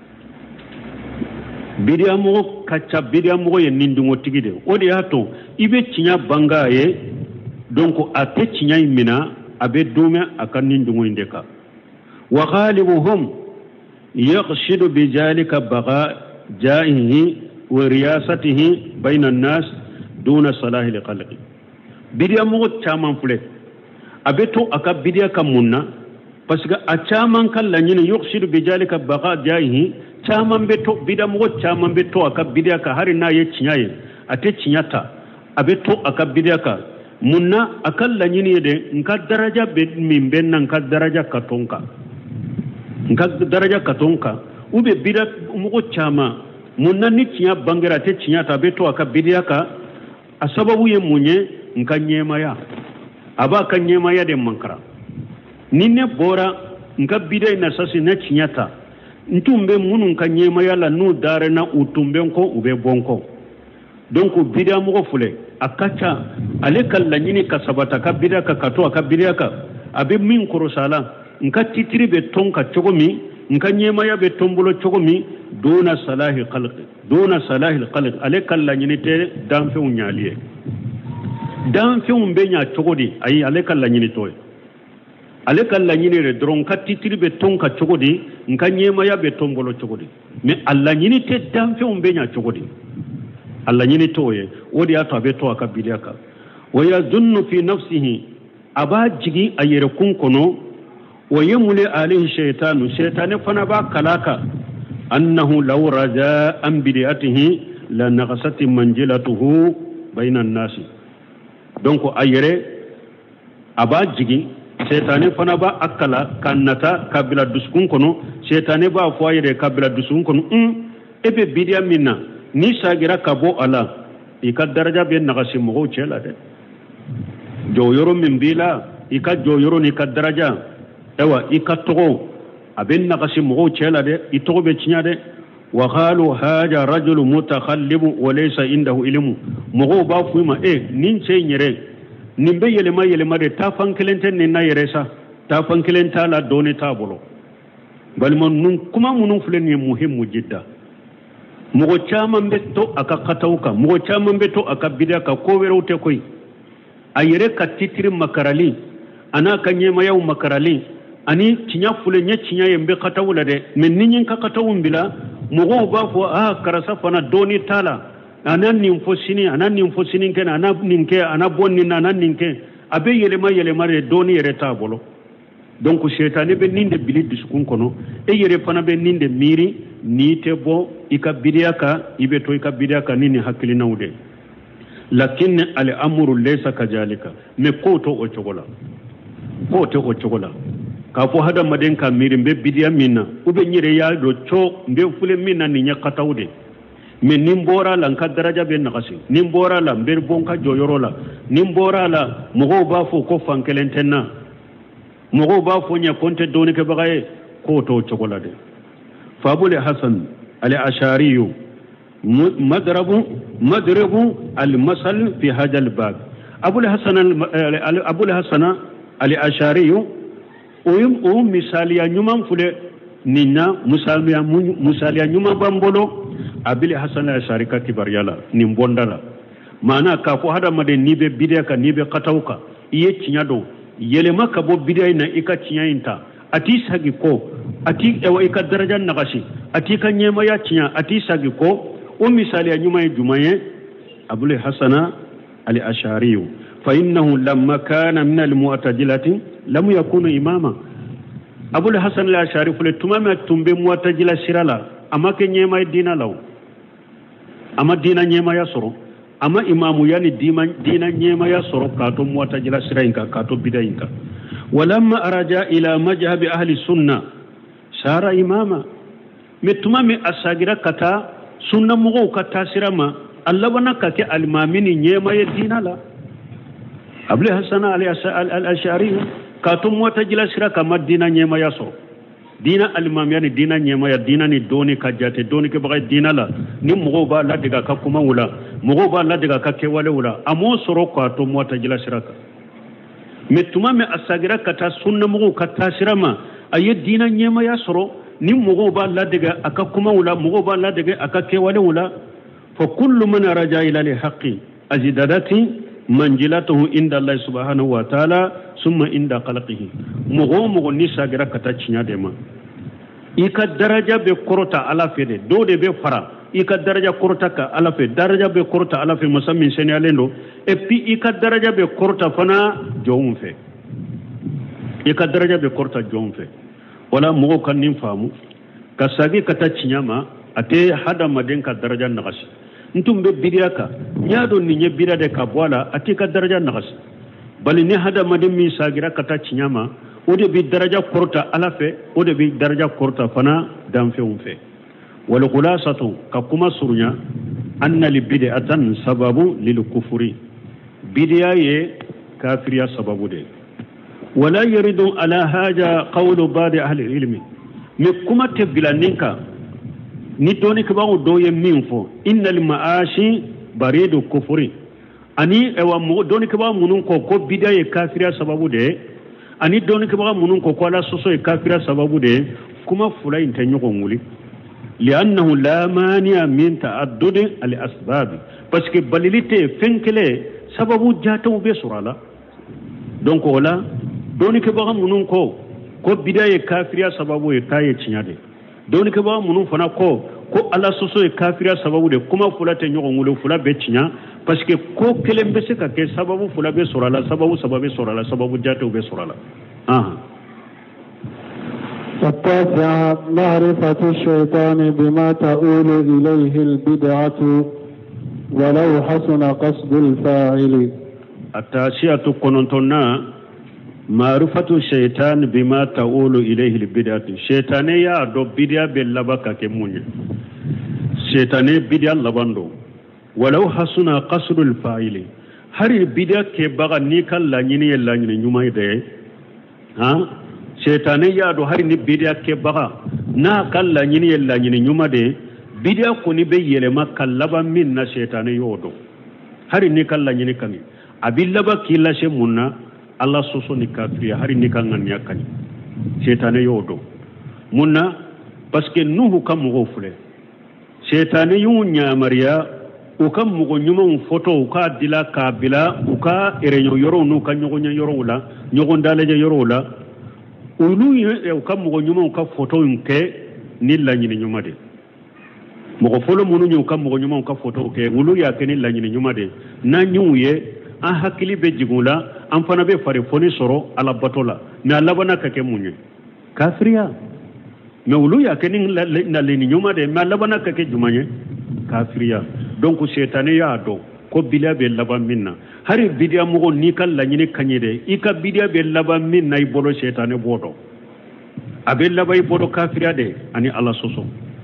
[SPEAKER 2] bidamugo kacha bidamugo ye nindungo tigide odi hato ibe cinya bangaye donc ate cinya imina abe dume akan nindungo indeka wa ghalibuhum yakhshidu bijalika baga jaihi wa riyasatihi bayna an-nas duna salahi liqalqi bidamugo chaman fule abeto aka bidia kamunna parce que a chaman kala nyina yukhshidu bijalika baqa jaihi chaman beto bidamo chaman beto aka bidia ka hari na ye chinyaye ate chinyata abeto aka bidia ka munna akalla nyini yede nka daraja be mimben nan ka daraja katonka nka daraja katonka ube bidia mo chama munna ni chinya bangera te chinyata beto aka bidia ka asababu ye munye nka nyema ya aba kan nyema ya de mankara ninne bora nka bidai na sasi na chinyata ntumbe munu kan nyema ya la nu dare na utumbe ko ube bonko donc bida mo fule akacha ale kala nyini kasabata ka bida ka kato ka bida ka abe min korosala nka titiri be tonka chogomi nka nyema ya be tombolo chogomi dona salahi khalq dona salahi khalq ale kala nyini te damfe unyaliye dan fi un benya chogodi ayi ale kala nyini toy ale kala nyini re dron ka titiri be tonka chogodi nka nyema ya be tombolo chogodi me alla nyini te dan fi un benya chogodi alla nyini toye wodi ato be to aka biliaka wa yazunnu fi nafsihi aba jigi ayere kun kono wa yamuli alayhi shaytanu shaytane fana ba kalaka annahu law raja an bidiyatihi la naqasati manjilatuhu bayna an-nasi donc ayere aba jigi shaytane fana ba akala kannata kabila duskun kono shaytane ba fo ayere kabila duskun kono um ebe bidiya minna ni sagira kabo ala ika daraja be nagasi mo chela de jo yoro min bila ika jo yoro ni ka daraja ewa ika togo aben nagasi mo chela de itogo be chinya de wa qalu haja rajul mutakhallib wa laysa indahu ilmu mo ba fuima e nin che nyere nimbe yele ma yele ma de ta fankilenten ni na yere sa ta fankilenta la doni tabolo bal mon nun kuma munun fulen ni muhimmu jidda mogo caman be to aka kataw kan mogo caman be to aka bidiya ka ko wɛrɛw tɛ koyi a yɛrɛ ka titiri makarali ana ka ɲɛmayaw makarali ani tiɲa fule ɲɛ tiɲa ye n bɛ kataw la dɛ mɛ ni ɲɛ ka kataw bila mɔgɔw b'a fɔ ah karasa fana dɔɔni t'a la ana nin fɔ sini ana nin fɔ sini kɛ ana nin kɛ ana bɔ nin na ana nin kɛ a bɛ yɛlɛma yɛlɛma de dɔɔni yɛrɛ t'a bolo donc shetane bɛ nin de bili dusukun kɔnɔ e yɛrɛ fana bɛ nin de miiri n'i tɛ bɔ i ka bidiya kan i bɛ to i ka bidiya kan ni nin hakilinaw de lakin al amru laysa kajalika mais ko to o cogo la ko to o cogo la k'a fɔ hadamaden ka miiri n bɛ bidiya min na ou bien n yɛrɛ y'a dɔn co n bɛ fule min na nin ɲɛ kataw de mais ni n bɔra la n ka daraja bɛ nagasi ni n bɔra la n bɛ bɔ n ka jɔyɔrɔ la ni n bɔra la mɔgɔw b'a fɔ ko fan kelen tɛ n na mɔgɔw b'a fɔ ɲɛ ko n tɛ dɔɔni kɛbaga ye k'o t'o cogo la de fabul hasan al ashari madrabu madrabu al masal fi hadha al bab abul hasan al abul hasan al ashari oyum o misaliya nyuman fule ninna musaliya musaliya nyuman bambolo abil hasan al ashari ka kibariyala nin bondala mana ka ko hada made ni be bidiya ka ni be katawka iye tinya do yelema ka bo bidiya na ika tinya inta ati sagi ko ati ewa ika daraja nagashi ati ka nyema ya tinya ati sagi ko o misaliya nyuman jumaye abul hasan al ashari fa innahu lamma kana min al mu'tazilati lam yakunu imama abul hasan al ashari fule tumama tumbe mu'tazila sirala ama ke nyema dina law ama dina nyema ya soro ama imamu yani dina dina nyema ya soro ka to mu'tazila sirainka ka to bidayinka walamma araja ila majhab ahli sunna sara imama metumame asagira kata sunna mugo kata sirama allah wana ka ke almamini nyema ya dina la abul hasan al ashari ka to mu'tazila siraka madina nyema ya soro dina alimam yani dina nyema ya dina ni doni ka jate doni ke bagay dina la ni mugo ba la diga ka kuma wula mugo ba la diga ka ke wale wula amo soro ko to mu'tazila siraka metuma me asagira kata sunna mugo kata sirama ayi dina nyema ya soro ni mugo ba la diga aka kuma wula mugo ba la diga aka ke wale wula fa kullu man raja ila li haqqi azidadati manjilatuhu inda Allah subhanahu wa ta'ala summa inda khalqihi mugo mugo ni sagira kata cinya de ma ika daraja be korota ala fe de do de be fara ika daraja korota ka ala fe daraja be korota ala fe musammin senalendo e pi ika daraja be korota fana jowum fe ika daraja be korota jowum fe wala mugo kan nin famu ka sagi kata cinya ma ate hada maden ka daraja nagashi ntum be bidiya ka nyaado ni nye bidiya de ka bola ate ka daraja nagashi bali ni hada madin mi sagira kata cinyama o de bi daraja korta ala fe o de bi daraja korta fana dan fe un fe wal khulasatu ka kuma surunya anna li bid'atan sababu lil kufri bid'a ye kafiriya sababu de wala yuridu ala haja qawlu ba'd ahli ilmi mi kuma te bilaninka ni doni ka bawo do ye min fo innal ma'ashi baridu kufri ani ewa doni ke ba munun ko ko bidaye kafira sababu de ani doni ke ba munun ko ko ala soso e kafira sababu de kuma fulay inte nyoko nguli li'annahu la mani'a min ta'addud al asbab parce que balilité fenkele sababu jata be surala donc wala doni ke ba munun ko ko bidaye kafira sababu e taye cinyade doni ke ba munun fana ko ko ala soso e kafira sababu de kuma fulate nyoko ngulu fula be cinya parce que ko kelen be se ka ke sababu fula be sorala sababu sababu sorala sababu jato be sorala ah
[SPEAKER 1] التاسعة معرفة الشيطان بما تؤول إليه البدعة ولو حسن قصد الفاعل
[SPEAKER 2] التاسعة كنتنا معرفة الشيطان بما تؤول إليه البدعة الشيطان يا دو بدعة باللبكة كمونيا الشيطان بدعة لبندو ولو حسن قصد الفاعل هل بدعة كبغى نيكا لانيني لانيني نيوما يدي ها شيطان يادو هل بدعة كبغى ناكا لانيني لانيني نيوما دي بدعة كوني بي يلما كاللبا من شيطان يودو هل نيكا لانيني كني أبي لبا كيلا شمونا الله سوسو نكافريا هل نيكا غنيا كني شيطان يودو منا باسكي نوه كم غوفله shetane yu nyamariya o kam mugo nyuma photo ka dila kabila o ka erenyo yoro no ka nyogonya yoro la nyogonda le yoro la ulu o kam mugo nyuma ka photo nke nilla nyini nyuma de mugo folo munu nyu kam mugo nyuma ka photo ke ulu ya ke nilla nyini nyuma de na nyuye an hakili be jigula an fana be fare foni soro ala batola na Allah bana ka ke munye kafiriya me ulu ya ke na le nyuma de ma Allah bana ka ke jumanye kafiriya donc shetane ya do ko bidia be laban minna hari bidia mugo ni kal la nyini kanyede ika bidia be laban minna i bolo shetane bodo abe labai bodo kafiriya de ani Allah soso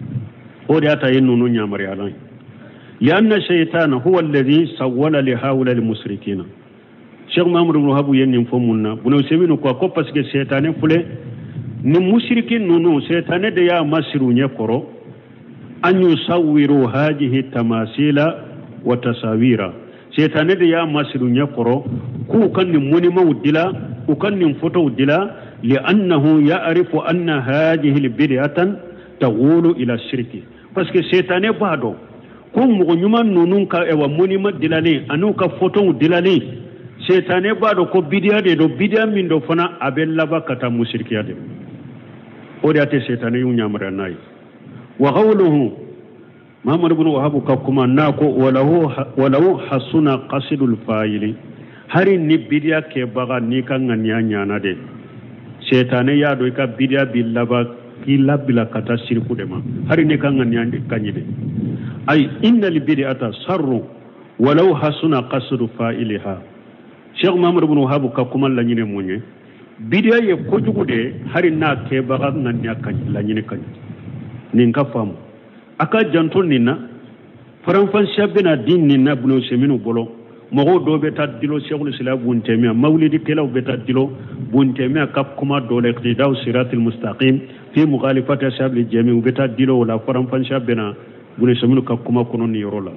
[SPEAKER 2] o de ata yinunu nyamari alai لأن الشيطان هو الذي سول لهؤلاء المشركين شيخ محمد بن وهب ين فمنا بنو سيمينو كو كو باسكو شيطان فله ni mushrikin nunu شيطان de ya masiru nya koro an yusawiru hadhihi tamasila wa tasawira شيطان de ya masiru nya koro ku kan ni muni mawdila ku kan ni foto wdila لأنه يعرف أن هذه البدعة تقول إلى الشرك parce que شيطان bado ko mugo nyuma nunun ka ewa monima dilale anu ka photo dilale shetane bado ko bidia de do bidia min do fana abella bakata mushrikiya de o de ate shetane yu nyamara nay wa qawluhu Muhammad ibn Wahhab ka kuma nako walahu walahu hasuna qasidul fa'ili hari ni bidia ke baga ni kan nganya nyana de shetane ya do ka bidia billaba kila bila kata shirku de ma hari ni kan nganya kanyide أي إن البدعة سر ولو حسن قصد فاعلها شيخ محمد بن وهاب ككما لا ني موني بدعة يكوجو دي هارينا كيبا نانيا كاني لا ني كاني نينكا فام اكا جانتون نينا فرانفان شابنا دين نينا بنو سيمينو بولو مغو دو بيتا ديلو شيخ الاسلام بن تيميه مولد كلاو بيتا ديلو بن تيميه ككما دول اقتداء الصراط المستقيم في مخالفه شاب الجميع بيتا ديلو ولا فرانفان شابنا bune saminu ka kuma kono ni yoro la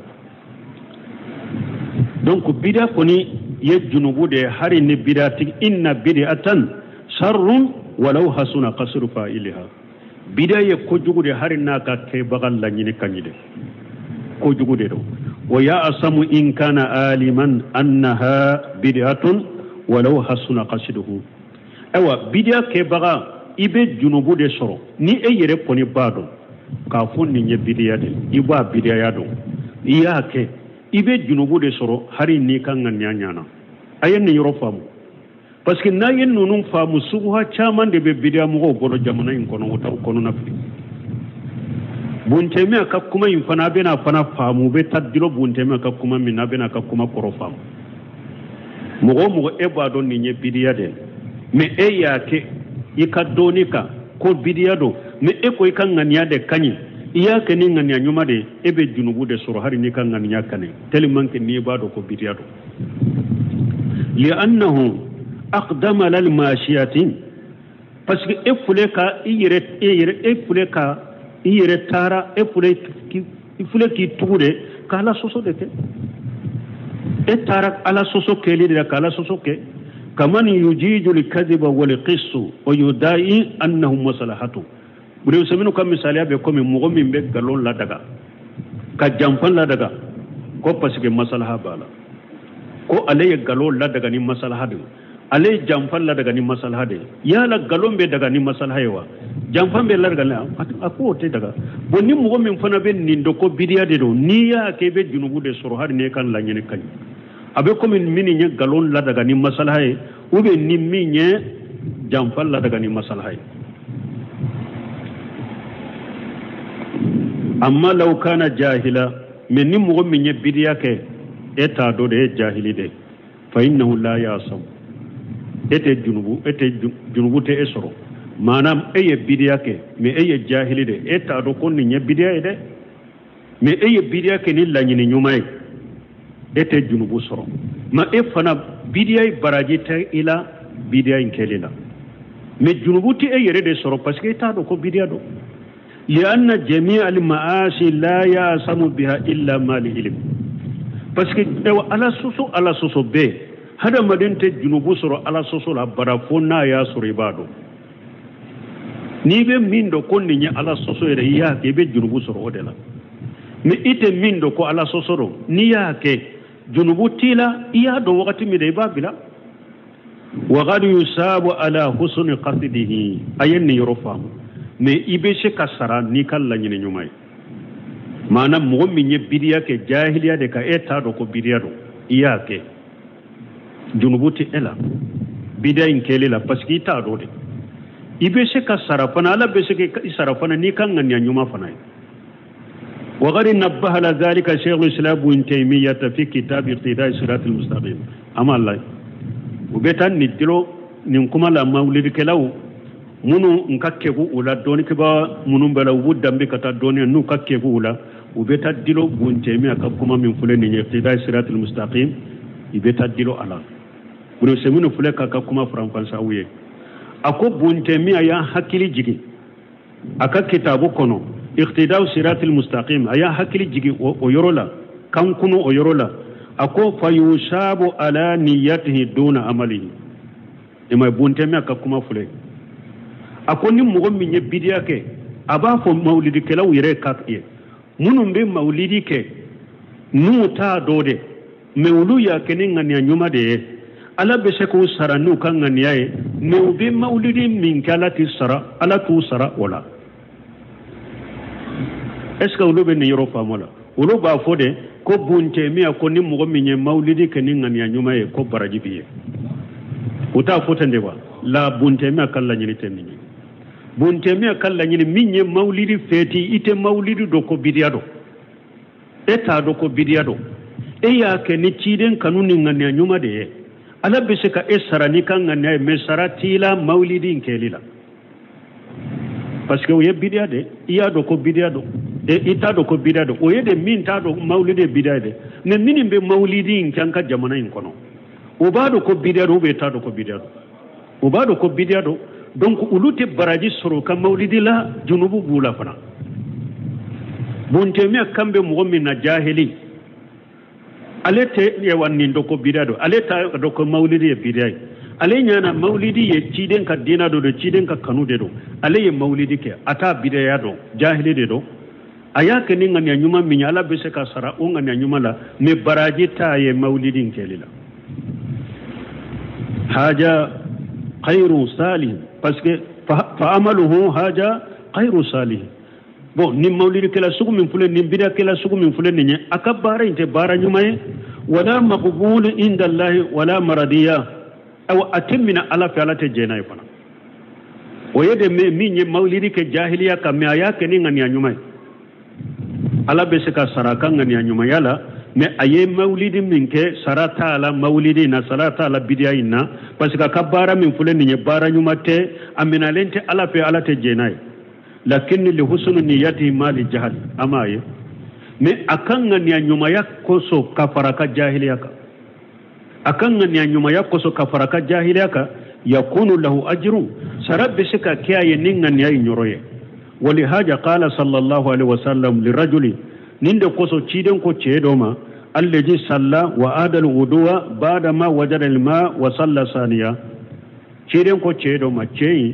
[SPEAKER 2] donc bida koni ye junubu de hari ni bidati inna bid'atan sharrun walau hasuna qasru fa'ilha bida ye ko jugu de hari na ka ke bagal la nyini kanyide ko jugu de do wa ya asamu in kana aliman annaha bid'atun walau hasuna qasduhu awa bida ke baga ibe junubu de soro ni e yere koni bado ka fonni nye bidiya de iba bidiya ya do iya ke ibe junubu de soro hari ni kan nganya nyana ayen ni yoro famu parce que na yen nunun famu suha chaman de be bidiya mu go bolo jamana in kono wota kono na fi bunte me ka kuma in fana be na fana famu be tadilo bunte me ka kuma min na be na ka kuma koro famu mu go mu e ba don ni nye bidiya de me e ya ke ikadonika ko bidiya do me e ko kan ngania de kanyi iya ke ni ngania nyuma de ebe junubu de soro hari ni kan ngania kane tellement ke ni ba do ko bidiya do li annahu aqdama lil mashiyatin parce que e fule ka iyere iyere e fule ka iyere tara e fule ki fule ki tugude kala soso de ke e tara ala soso ke li de kala soso ke kaman yujiju li kadhiba wal qissu wa yudai annahum maslahatu bure semino kam misali abe ko mi mo mi be galon la daga ka jamfan la daga ko parce que maslaha bala ko alay galon la daga ni maslaha de alay jamfan la daga ni maslaha de ya la galon be daga ni maslaha yawa jamfan be la daga la ako te daga bonni mo mi fana be ni ndoko bidiya de do ni ya ke be junubu de soro har ne kan la nyene kan abe ko min mini nye galon la daga ni maslaha e ube ni mi nye jamfan la daga ni maslaha e amma law kana jahila min ni mo min nye bidiya ke eta do de jahili de fa innahu la yasam ete junubu ete junubu te esoro manam eye bidiya ke me eye jahili de eta do kon ni nye bidiya de me eye bidiya ke ni la nyini nyumay ete junubu soro ma e fana bidiya baraji ta ila bidiya inkelila me junubu ti e yere de soro parce que eta do ko bidiya do لأن جميع المعاصي لا يعصم بها إلا مال علم parce que ala soso ala soso be hada madente junubu soro ala soso la barafona ya soro ibado ni be mindo konni nya ala soso ere ya ke be junubu soro odela mi ite min do ko ala sosoro ni ya ke junubu tila iya do wakati mi de babila wa qad yusabu ala husni qasdihi ayen yurfa me ibe she kasara ni kala nyine nyumai manam mo mi nye bidiya ke jahiliya de ka eta do ko bidiya do iya ke junubu ti ela bidiya in kelela paski ta do de ibe she kasara fana ala be she ke isara fana ni kan nganya nyuma fana وقد نبه على ذلك شيخ الإسلام ابن تيمية في كتاب اقتداء الصراط المستقيم أما الله وبيتان ندلو نكما لا مولد كلاو منو نكاكيبو ولا دوني كبا منو بلا ودام بكتا دوني نو كاكيبو ولا وبيتا دلو ابن تيمية كما من فلان اقتداء الصراط المستقيم يبيتا دلو على ابن سمين فلان كما فرانفانسا ويه أكو ابن تيمية يا حكيلي جيجي أكا كتابو كونو اقتداء الصراط المستقيم ايا حكلي جيجي ويرولا كان كونو ويرولا اكو فيصاب على نيته دون عمله اما بونتمي كما فلي اكو ني مغو مي بيديا كي ابا فو مولدي كلاو يري كاكيه منو مبي مولدي كي نو تا دودي مولو يا كنين غنيا نيوما دي ala be se ko sara nu kan nganiyaye me be maulidi min kala ti sara ala tu sara wala est ce que ulu be ni yoro famola ulu ba fode ko bunte mi ko ni mo mi nye maulidi ke ni ngani nyuma e ko baraji biye uta fotande wa la bunte mi akalla nyini tenni bunte mi akalla nyini minye maulidi feti ite maulidi do ko bidiado eta do ko bidiado e ya ke ni ciden kanuni ngani nyuma de ala be se ka esara ni kan ngani me saratila maulidi nkelila parce que oye bidiade iya do ko bidiado e ita do ko bidiado oye de min ta do maulidi bidiade ne mini be maulidi nkanka jamana in kono o ba do ko bidiado be ta do ko bidiado o ba do ko bidiado donc ulute baraji soro ka maulidi la junubu bula fana bonte mi kambe mo min na jahili alete ye wanni do ko bidiado aleta do ko maulidi e bidiade ale nyana maulidi ye ciden ka dina do do ciden ka kanu de do ale ye maulidi ke ata bidaya do jahili de do aya ke ni ngani nyuma minya ala be se ka sara o ngani nyuma la me baraji ta ye maulidi kelila haja khairu salih parce que fa amaluhu haja khairu salih bon ni maulidi kala sugu min fulen ni bidaya kala sugu min fulen ni akabara inte bara nyuma ye wala maqbul inda allah wala maradiya aw atimina ala fi ala te jena yfana o yede me minye maulidi ke jahiliya ka me aya ke ni ngani anyuma ala be se ka saraka ngani anyuma yala me aye maulidi minke sarata ala maulidi na salata ala bidiya inna parce que kabara min fulani nye bara nyuma te amina lente ala fi ala te jena lakin li husnu niyati mali jahal amaye me akan ngani anyuma yakoso kafaraka jahiliya ka akan ngani nyuma yako so kafaraka jahiliyaka yakunu lahu ajru sarabbi shika kiyaye ningan yayi nyoroye wali haja qala sallallahu alaihi wasallam lirajuli ninde ko so ciden ko cedoma allaji salla wa adal wuduwa bada ma wajada alma wa salla saniya ciden ko cedoma ceyi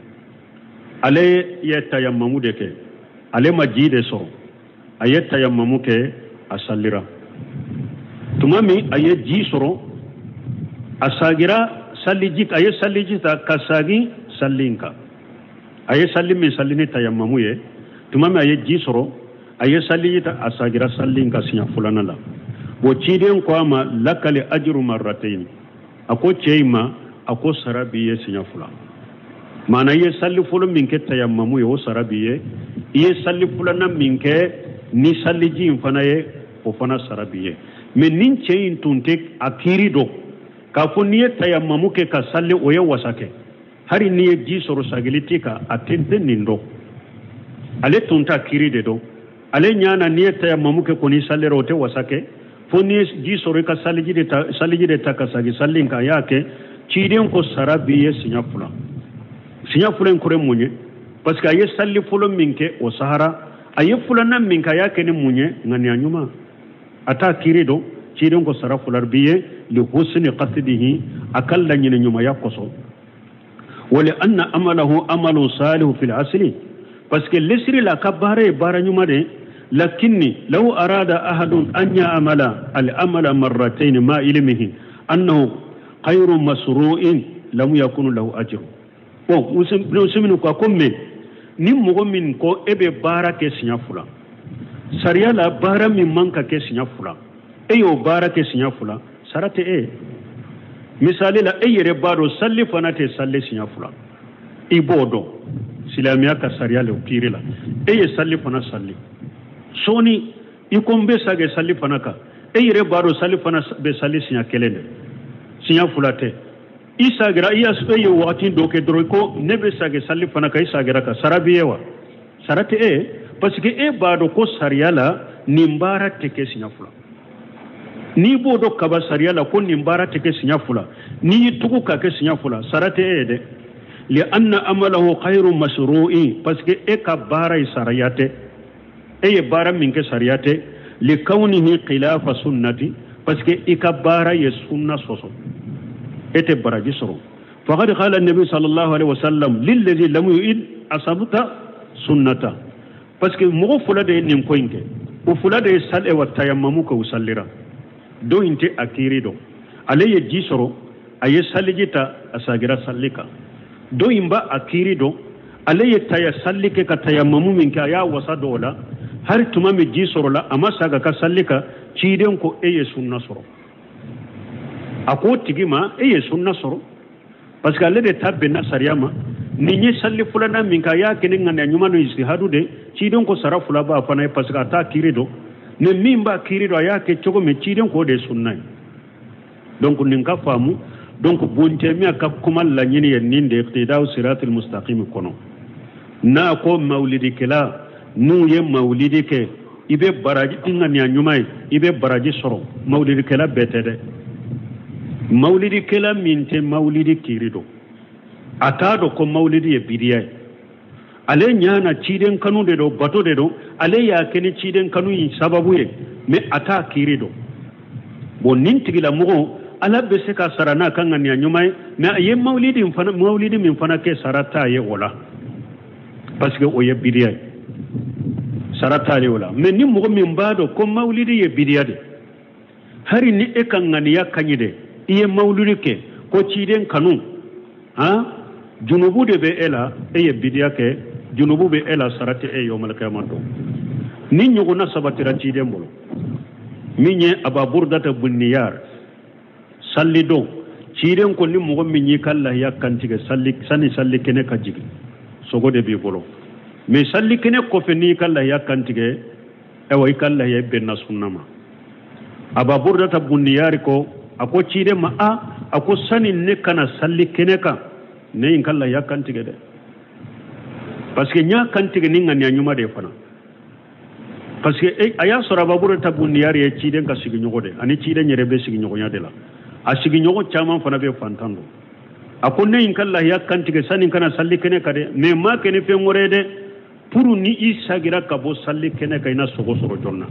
[SPEAKER 2] ale yetayammamu deke ale majide so ayetayammamu ke asallira tumami aye ji soro asagira sallijit aye sallijita kasagi sallinka aye sallimi sallini tayammamu ye tumami aye jisoro aye sallijita asagira sallinka sinya fulana la bo ciden ko ama lakali ajru marratayn ako ceima ako sarabiye sinya fulana mana ye salli fulun minke tayammamu ye o sarabiye ye salli fulana minke ni salliji infana ye o fana sarabiye men nin ceyin tunte akiri do kafo niye tayammamu ke ka salli oye wasake hari niye ji soro sagiliti ka atente nindo ale tunta kiri de do ale nyana niye tayammamu ke koni salli rote wasake fo niye ji soro ka salli de ta salli de ta ka sagi sallin ka yake ciden ko sarabiye sinya fula sinya fula kure munye parce que aye salli fulo minke o sahara aye fula nan minka yake ni munye ngani anyuma ata kiri do ciden ko sara fular biye li husni qasdihi akalla nyina nyuma yakoso wala anna amalahu amalu salihu fil asli parce que lesri la kabare bara nyuma de lakinni law arada ahadun an ya'mala al-amala marratayn ma ilmihi annahu khayru masru'in lam yakun lahu ajr bon musiminu ko komme ni mogo min ko ebe bara ke sinya fula sariya la bara min manka ke sinya fula e yo bara ke sinya fula sarate e misali la e yere baro salli fanate salli sinya fula ibodo silamiya ka sariya le kirila e ye salli fana salli soni ikombe sage salli fana ka e yere baro salli fana be salli sinya kelene sinya fula te isa gira iya su ye wakati doke droiko nebe sage salli fana ka isa gira ka sarabiyewa sarate e parce que e bado ko sariya la nimbara teke sinya fula ni bodo kaba sariya la ko nimbara teke sinya fula ni tugu ka ke sinya fula sarate e de li anna amalahu khairu masru'i parce que e ka bara sariyate e ye bara min ke sariyate li kaunihi khilafa sunnati parce que e ka bara ye sunna soso ete baraji soro faqad qala an-nabi sallallahu alaihi wasallam lil ladhi lam yu'id asabta sunnata parce que mo fula de nin ko inke o fula de sal e watta yammu ko usallira do inte akiri do alaye ji soro aye salijita asagira sallika do imba akiri do alaye taya sallike ka tayammamu min ka ya wasa dola har tuma mi ji soro la amma saga ka sallika ciden ko eye sunna soro ako tigima eye sunna soro parce que alle de tabbe na sariyama ni ni salli fulana min ka ya kinin ngana nyuma no istihadu de ciden ko sara fula ba fana parce que ata kiri do ne mimba kiri do ya ke chogo me ciden ko de sunna donc nin ka famu donc bonte mi aka kuma la nyini yen ninde iqtida'u siratal mustaqim kono na ko maulidi kala nu ye maulidi ke ibe baraji tinga nya nyumai ibe baraji soro maulidi kala betede maulidi kala minte maulidi kirido atado ko maulidi e bidiya ale nyana ciden kanu de do bato de do ale ya keni ciden kanu yi sababu ye me ata kirido bon nintigila mugo ala be se ka sarana kan nya nyumai me aye maulidi mfana maulidi min fana ke sarata ye wala parce que o ye bidiya sarata ye wala me ni mugo min bado ko maulidi ye bidiya de hari ni e kan ngani ya kanyide iye maulidi ke ko ciden kanu ha junubu de be ela e ye bidiya ke junubu be ela sarate e yomal qiyamah ni nyugo na sabatira ciden bolo minye aba burdata bunniyar salli do ciden ko ni mugo minyi kala ya kantige salli sani salli kene kajigi sogo de bi bolo me salli kene ko fe ni kala ya kantige e way kala ya benna sunnama aba burdata bunniyar ko ako cide ma a ako sani ne kana salli kene ka ne in kala ya kantige de parce que nya kantige ni ngani anyuma de fana parce que aya sora babura tabuni yari e ciden ka sigi nyogo de ani ciden nyere be sigi nyogo nya de la a sigi nyogo chama fana be fantando ako ne in kala ya kantige sani kana salli kene ka de me ma kene fe ngore de puru ni isa gira ka bo salli kene ka ina sogo soro jonna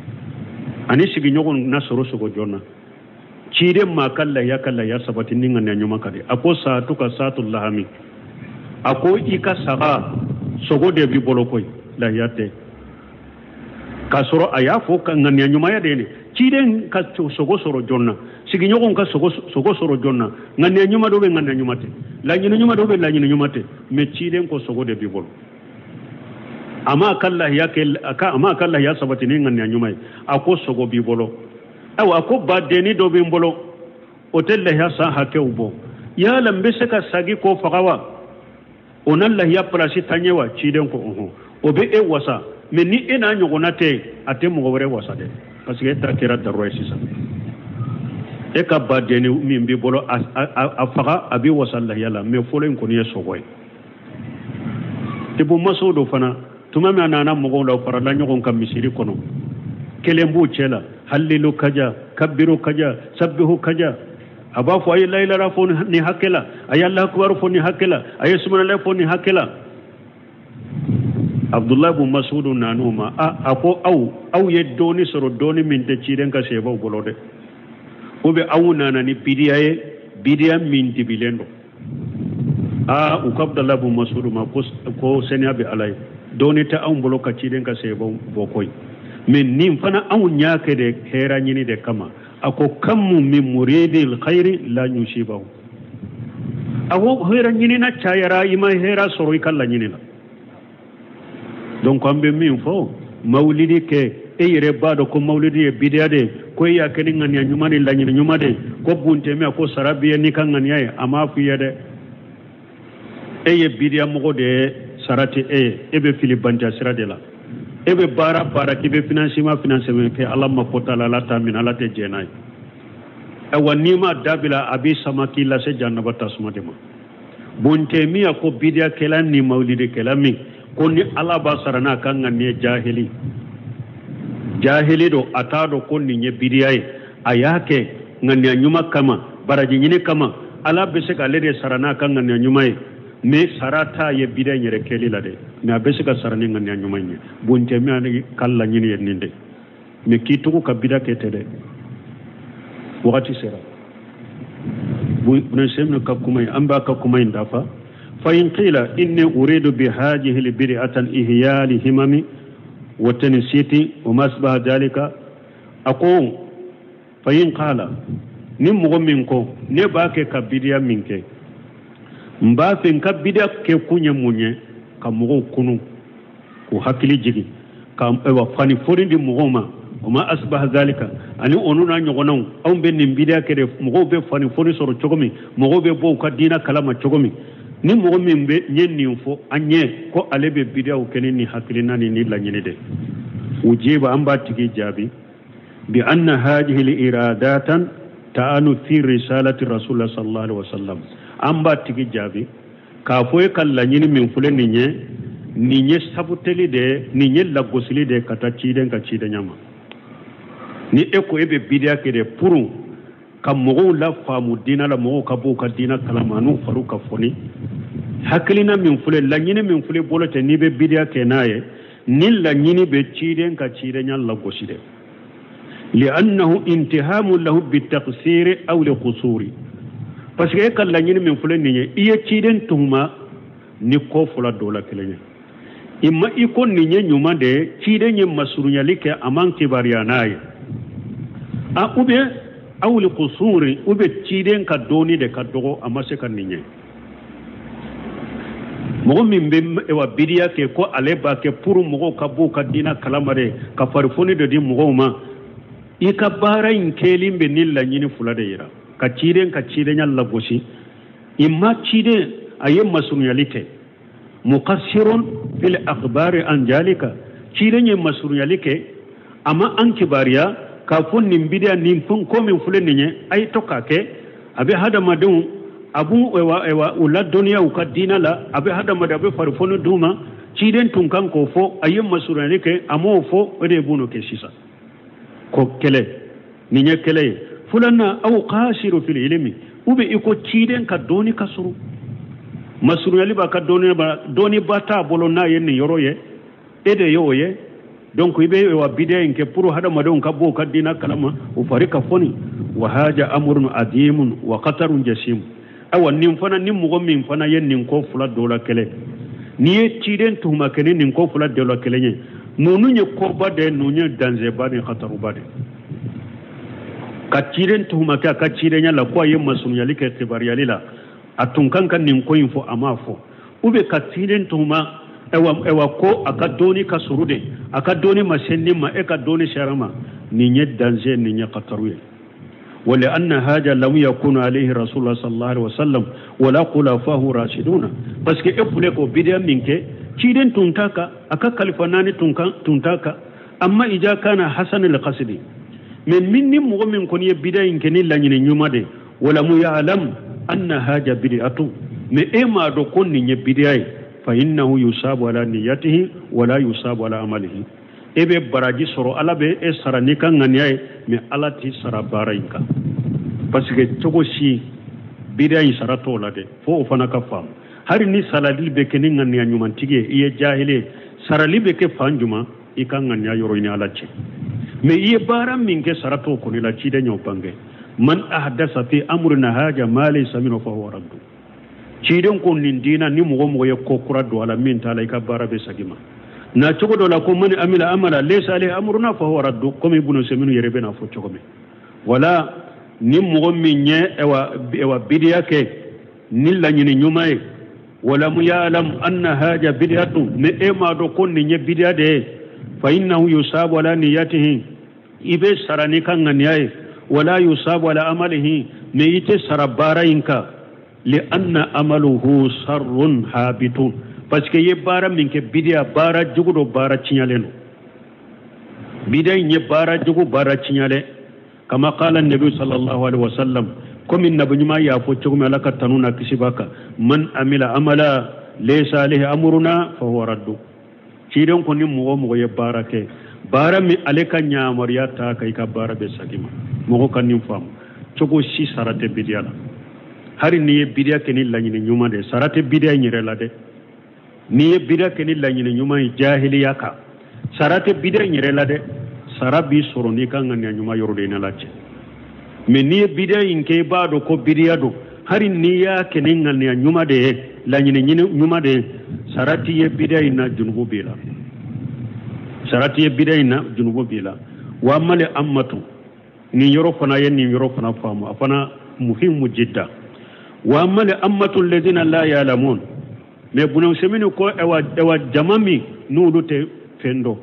[SPEAKER 2] ani sigi nyogo na soro sogo jonna cide ma kala ya kala ya sabati ninga ne nyuma kade ako sa tuka satul lahami ako ika saga sogo de bi bolo koy la yate kasoro aya fo kan ngani nyuma ya dene cide ka sogo soro jonna sigi nyogon ka sogo sogo soro jonna ngani nyuma do be ngani nyuma te la nyina nyuma do be la nyina nyuma te me cide ko sogo de bi bolo ama kala ya ke aka ama kala ya sabati ninga ne nyuma ako sogo bi bolo awa ko badeni do be mbolo hotel la ya sa hake ubo ya lambe se ka sagi ko fagawa onan la ya place tanyewa ciden ko oho obe e wasa me ni ina nyogona te ate mo gore wasa de parce que ta kira da roy sisa e ka badeni mi mbi bolo a faga abi wasa la yala me folo ko ni sogoy te bu masodo fana tuma me anana mo go la fara la nyogon kam misiri kono kelembu chela hallilu kaja kabbiru kaja sabbihu kaja abafu ay la ilaha fo ni hakela ay allah akbar fo ni hakela ay subhanallah fo ni hakela abdullah ibn mas'ud nanuma a ako aw aw yedoni soro doni min te ciden ka seba bolode obe aw nana ni bidiyaye bidiya min tibilendo a u abdullah ibn mas'ud ma ko ko senya be alay doni ta an bolo ka ciden ka sebo bokoy min nin fana an nyake de hera nyini de kama ako kammu min muridil khairi la yushibahu awo hera nyini na chayara ima hera soro kala nyini la donc ambe min fo maulidi ke e yere bado ko maulidi e bidade ko ya keni ngani nyumani la nyini nyumade ko bunte me ko sarabiye ni kan ngani ay ama fu yede e ye bidia mo de sarati e ebe filibanta siradela ebe bara bara kibe financement financement ke Allah ma potala la tamin ala te jenay e wanima dabila abi samaki la se jannaba tasmadema bunte mi ko bidia kelan ni maulidi kelami ko ni ala ba sarana kan ngani jahili jahili do atado ko ni nye bidia e ayake ngani nyuma kama baraji nyine kama ala be se ka lede sarana kan ngani nyuma e me sarata ye bidan yere keli la de na besika sarani ngani anyumanye bunte mi ani kala nyini yenninde me kitu ka bida kete de wakati sera bu ne semna ka kumay amba ka kumay ndafa fa in qila inni uridu bi hadhihi al bid'atan ihyali himami wa tansiti wa masbah dalika aqum fa in qala nim mo minko ne ba ke ka bidia minke mba fe ka bidia ke kunya munye ka mugo kunu ko hakili jigi ka ewa fani forindi mugoma o ma asbah zalika ani onuna nyogonaw aw be nim bidia ke de mugo be fani foni soro chogomi mugo be bo ka dina kalama chogomi ni mugo min be nyenni fo anye ko alebe bidia o kenini hakili nani ni la nyine de ujiba amba tigi jabi bi anna hadhihi al iradatan ta'anu fi risalati rasulullah sallallahu alaihi wasallam amba tigi jabi ka foye kala nyini min fule ninye ninye sabuteli de ninye lagosili de kata chiden ka chide nyama ni eko ebe bidia ke de puru ka mogo la famu dina la mogo ka bo ka dina kalamanu faruka foni haklina min fule la nyini min fule bolote ni be bidia ke naye ni la nyini be chiden ka chide nyal lagoside لأنه انتهام له بالتقصير أو لقصور parce que kala la nyini min fule niye iye chiden tuhuma ni ko fula dola kelenya imma iko niye nyuma de chiden nye masurunya like aman kibarianaye a ube awli qusuri ube chiden ka doni de ka dogo amase kan niye mo min be ewa bidia ke ko aleba ke puru mo ka bu ka dina kalamare ka farfoni de di mo ma ika bara in kelim be nilla nyini fula de yira ka ciden ka ciden yalla gosi imma ciden ayem masuniyalite muqassirun fil akhbar an jalika ciden yem masuniyalike ama an kibariya ka fon nim bidia nim fon ko min fulen nye ay tokake abe hada madun abu ewa ewa ula dunya u kadina la abe hada madabe farfonu duma ciden tun kan ko fo ayem masuniyalike amo fo ode bunu ke sisa ko kele ninye kele fulana aw qasiru fil ilmi ube iko ciden ka doni kasuru masuru yali ba ka doni ba doni bata bolo na yen yoroye ede yoye donc ibe wa bidé nke pour hada madon ka bo ka dina kalama o farika foni wa haja amrun adimun wa qatarun jasim awa nim fana nim mo min fana yen nin ko fula dola kele ni ciden tuma kene nin ko fula dola kele nye nonu nye ko ba de nonu danger ba de khataru ba de kaciren tuhuma ka kaciren yalla ko yem masun yali ke tibari yali la atun kan kan nin ko info amafo ube kaciren tuhuma ewa ewa ko aka doni ka surude aka doni masenni ma e ka doni sharama ni nye danger ni nye khataru wala anna haja lam yakun alayhi rasulullah sallallahu alaihi wasallam wala khulafahu rashiduna parce que epule ko bidia minke ciden tuntaka aka kalifanani tunkan tuntaka amma ija kana hasan al-qasdi من مني مؤمن كوني بداية كني لاني نيومادي ولا مو يعلم أن هذا بدعة من إما دكون نيجي بداية فإنه يصاب على نيته ولا يصاب على عمله إبه براجي سرو على به إسرانيكا غنياي من على تي سرا بارايكا بس كتوشي بداية سرا تولا ده فو فنا كفام hari ni salali be kenin ngani nyuman tige iye jahile sarali be ke fanjuma ikanga nya yoro ni alache me iye baram minke sarato ko ni la cide nyo bange man ahdasa fi amrina haja ma laysa minhu fa huwa raddu cide ko ni dina ni mo mo ye ko kurado ala min ta lay ka barabe sagima na cogo do la ko man amila amala laysa alayhi amruna fa huwa raddu comme ibnu seminu yerebe na fo cogo me wala ni mo min nye ewa ewa bidiya ke ni la nyini nyumaye wala mu ya'lam anna haja bid'atu me e ma do kon ni nye bidiya de fa innahu yusabu ala niyatihi ibe sarani kan nganiyaye wala yusabu ala amalihi me ite sarabara inka li anna amaluhu sarrun habitun parce que ye bara min ke bidiya bara jugudo bara cinyaleno bidiya nye bara jugu bara cinyale kama qala an-nabi sallallahu alaihi wasallam comme nabi ma ya fo cogum ala ka tanuna kisibaka man amila amala laysa alayhi amruna fa huwa raddu ciidon ko ni mo mo ye bara ke bara mi aleka nyaamar ya ta kay ka bara be sagima mo ko nim fam cogo si sarate bidiya la hari ni bidiya ke ni lañini ñuma de sarate bidiya ñire la de ni bidiya ke ni lañini ñuma jahiliya ka sarate bidiya ñire la de sarabi soro ni kan ngani ñuma yorde na lacce mais ni bidiya inke baado ko bidiya do hari ni ya ke ni ngani ñuma de lañini ñuma de sarati ye bidiya ina junubu bila sarati ye bidiya ina junubu bila wa male ammatu ni yoro fana yen ni yoro fana famu afana muhimmu jidda wa male ammatu alladhina la ya'lamun me bunam semini ko ewa ewa jamami nulute fendo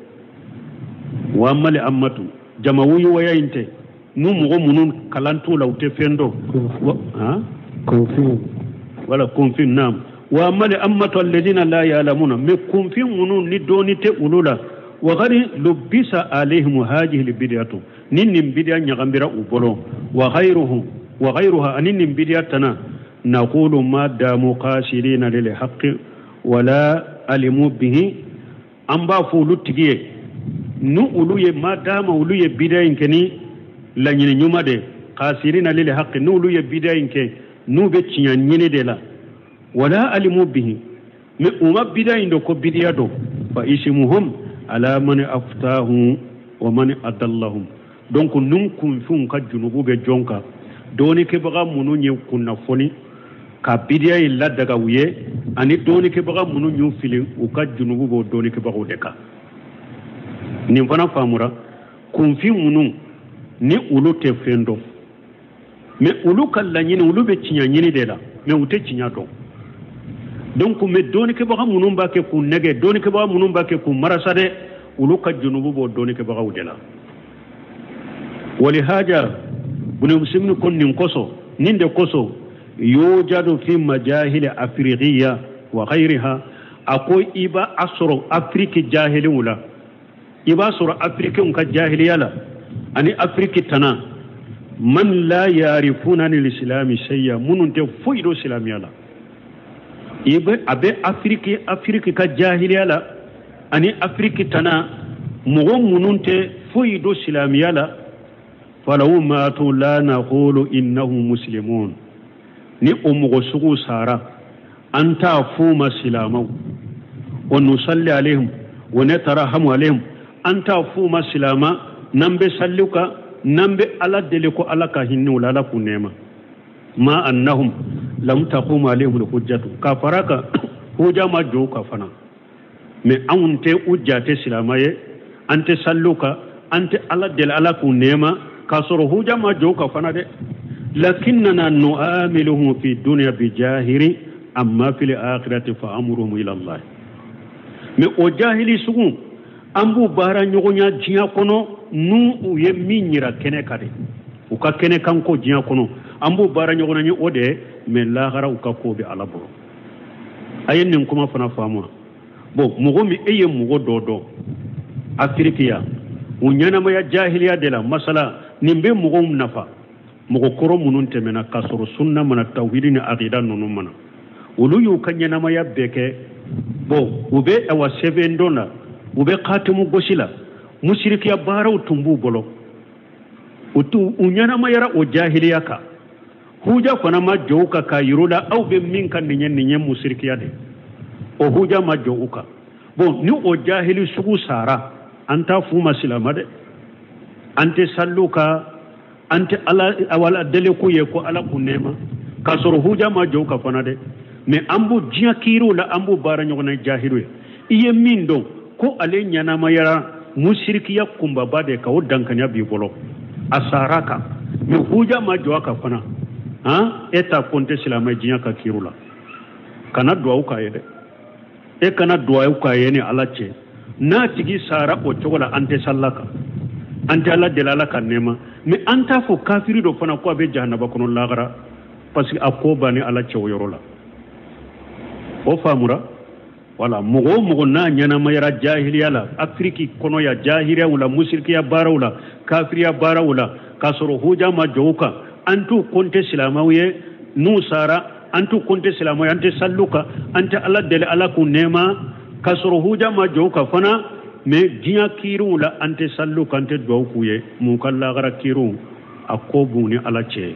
[SPEAKER 2] wa male ammatu jamawuyu wayinte nu mugo munun kalantu lawte fendo ha
[SPEAKER 1] confin
[SPEAKER 2] wala confin nam wa male ammatu alladhina la ya'lamun me confin munun ni donite ulula wa gari lubisa alaihim hadhihi albid'atu ninnim bid'a nyagambira ubolo wa ghayruhu wa ghayruha aninnim bid'atana naqulu ma damu qasirina lil haqqi wala alimu bihi amba fu lutigiye nu uluye ma dama uluye bid'a inkeni la nyini nyuma de qasirina lil haqqi nu uluye bid'a inke nu be cinya nyini de la wala alimu bihi me umma bid'a indo ko bid'a do fa ismuhum ala man aftahu wa man adallahum donc nun kun fun ka junubu be jonka doni ke baga munu nye kunna foni ka bidiya illa daga wiye ani doni ke baga munu nyu fili u ka junubu bo doni ke baga deka ni fana famura kun fi munu ni ulu te fendo me ulu kala nyini ulu be cinya nyini de la me ute cinya do donc me doni ke baga munu ba ke kun nege doni ke baga munu ba ke kun marasade ulu ka junubu bo doni ke baga udela ولهذا بنمسمن كن ننقصو نند قصو يوجد في مجاهل أفريقية وغيرها أقول إبا أسر أفريقي جاهل ولا إبا أسر أفريقي كجاهلية لا أني أفريقي تنا من لا يعرفون عن الإسلام شيئا من تفويد الإسلام لا إبا أبي أفريقي أفريقي كجاهلية لا أني أفريقي تنا مغم من تفويد الإسلام لا فلو ماتوا لا نقول إنهم مسلمون ni umugo sugu sara anta fuma silamau wa nusalli alaihim wa natarahamu alaihim anta fuma silama nambe salluka nambe ala deliko ala ka hinni wala la kunema ma annahum lam taqum alaihim alhujjatu kafaraka huja ma jo kafana me aunte ujjate silamaye ante salluka ante ala del ala kunema kasoro huja ma jo kafana de لكننا نعامله في الدنيا بجاهر أما في الآخرة فأمرهم إلى الله mais o jahili sugu ambu bara nyogonya jiya kono nu yeminyira kene kade uka kene kanko jiya kono ambu bara nyogona ni ode mais la gara uka ko be alaboro ayen nin kuma fana famwa bo mugo mi eye mugo dodo afrikiya unyana ma ya jahiliya de la masala nimbe mugo nafa mugo koro munun temena kasoro sunna mana tawhid ni aqida nunu mana ulu yu kanyana ma ya beke bo ube awa sevendona ube khatimu gosila mushriki ya bara utumbu bolo utu unyana ma yara o jahiliya ka huja kona ma jouka ka yirula au be minka ninyen ninyen mushriki ya de o huja ma jouka bo ni o jahili sugu sara anta fuma silama de ante salluka ante ala awala dele ko ye ko ala kunema kasoro huja ma jow ka fana de mais ambu jiya kiru la ambu bara nyogona jahiru iye mindo ko ale ɲanama yara musirikiya kunbaba de ka o dankanya b'i bolo a sara kan mais huja ma jɔ a kan fana han e t'a konte silamɛ diɲɛ ka kiiru la kana duwawu k'a ye dɛ e kana duwawu k'a ye ni ala cɛ n'a tigi sara o cogo la an tɛ salla kan an tɛ ala deli ala ka nɛɛma mais an t'a fɔ kafiri dɔ fana ko a bɛ jahanaba kɔnɔ lagara parce que a ko banni ala cɛ o yɔrɔ la o faamura wala mɔgɔ o mɔgɔ n'a ɲɛnamayara jahiliya la afiriki kɔnɔ ya jahiliyaw la musirikiya baaraw la kafiriya baaraw la k'a sɔrɔ hoja ma jɔ o kan an t'u konte silamɛw ye n'u sara an t'u konte silamɛw ye an tɛ sallu kan an tɛ ala deli ala k'u nɛɛma k'a sɔrɔ hoja ma jɔ o kan fana mais diɲɛ kiiriw la an tɛ sallu kan an tɛ duwawu k'u ye mun ka lagara kiiriw a ko b'u ni ala cɛ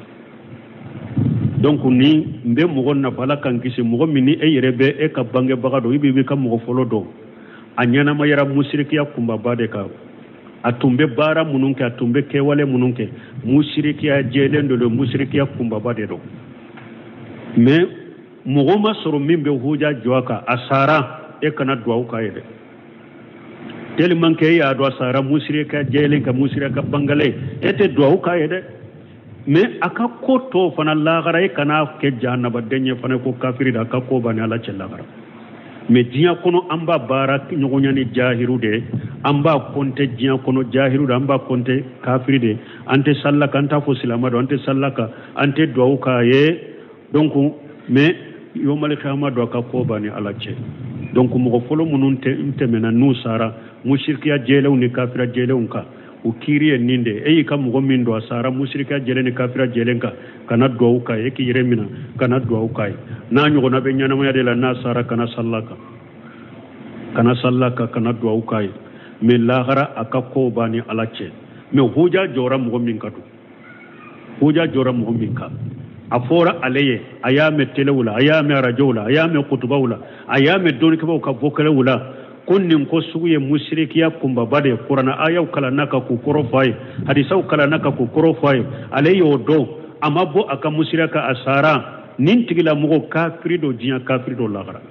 [SPEAKER 2] donc ni n bɛ mɔgɔ nafa ala kan kisi mɔgɔ min ni e yɛrɛ bɛ e ka bangebaga dɔ i bɛ ka mɔgɔ fɔlɔ dɔn a ɲɛnamayara musirikiya kunbaba de kan a tun bɛ baara minnu kɛ a tun bɛ kɛwale minnu kɛ musirikiya jɛlen de don musirikiya kunbaba de don mais mɔgɔ ma sɔrɔ min bɛ hoja jɔ a kan a sara e kana duwawu k'a ye dɛ tellement que e y'a dɔn a sara musirikiya jɛlen ka musirikiya bangale e tɛ duwawu k'a ye dɛ mais a ka ko tɔ fana lagara e kana kɛ jahannabaden ye fana ko kafiri da a ka ko banni ala cɛ lagara mais diɲɛ kɔnɔ an b'a baara ɲɔgɔnya ni jahiru de an b'a konte diɲɛ kɔnɔ jahiru de an b'a konte kafiri de an tɛ salla kan an t'a fɔ silamɛ don an tɛ salla kan an tɛ duwawu k'a ye donc mais yomali kiyama don a ka ko banni ala cɛ donc mɔgɔ fɔlɔ minnu tɛmɛna n'u sara musirikiya jɛlenw ni kafira jɛlenw kan o kiiri ye nin de e y'i ka mɔgɔ min don a sara musirikiya jɛlen ni kafira jɛlen kan kana duwawu k'a ye e k'i yɛrɛ minɛ kana duwawu k'a ye n'a ɲɔgɔnna bɛ ɲɛnamaya de la n'a sara kana salla kan kana salla kan kana duwawu k'a ye mais lahara a ka kow b'a ni ala cɛ mais hoja jɔra mɔgɔ min ka don hoja jɔra mɔgɔ min kan a fɔra ale ye a y'a mɛn telew la a y'a mɛn arajow la a y'a mɛn kutubaw la a y'a mɛn dɔnnikɛbaw ka vocalew la ko nin ko sugu ye musirikiya kunbaba de kuranna ayaw kalanna ka k'u kɔrɔ fɔ a ye hadisaw kalanna ka k'u kɔrɔ fɔ a ye ale y'o dɔn a ma bɔ a ka musiriya kan a sara nin tigilamɔgɔ kafiri dɔ diɲɛ kafiri dɔ lahara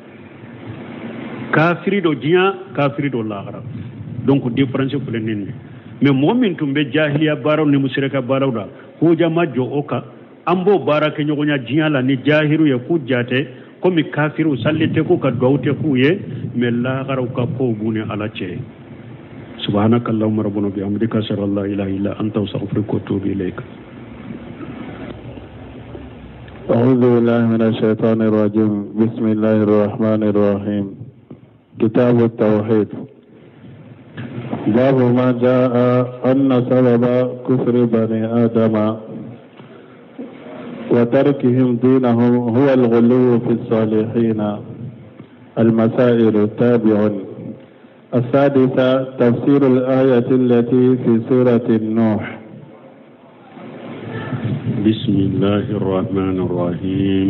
[SPEAKER 2] kafiri dɔ diɲɛ kafiri dɔ lahara donc différence filɛ nin de mais mɔgɔ min tun bɛ jahiliya baaraw ni musiriya baaraw la hoja ma jɔ o kan an b'o baara kɛ ɲɔgɔnya diɲɛ la ni jahiru ye k'u jate komi kafiru salli tɛ k'u ka duwawu tɛ k'u ye mais laharaw ka kow b'u ni ala cɛ subhanaka allahumma rabbana bihamdika ashhadu an la ilaha illa anta astaghfiruka wa atubu ilayk
[SPEAKER 1] أعوذ بالله من الشيطان الرجيم بسم الله الرحمن الرحيم كتاب التوحيد باب ما جاء أن سبب كفر بني آدم وتركهم دينهم هو الغلو في الصالحين المسائل التابع السادسة تفسير الآية التي في سورة النوح
[SPEAKER 2] بسم الله الرحمن الرحيم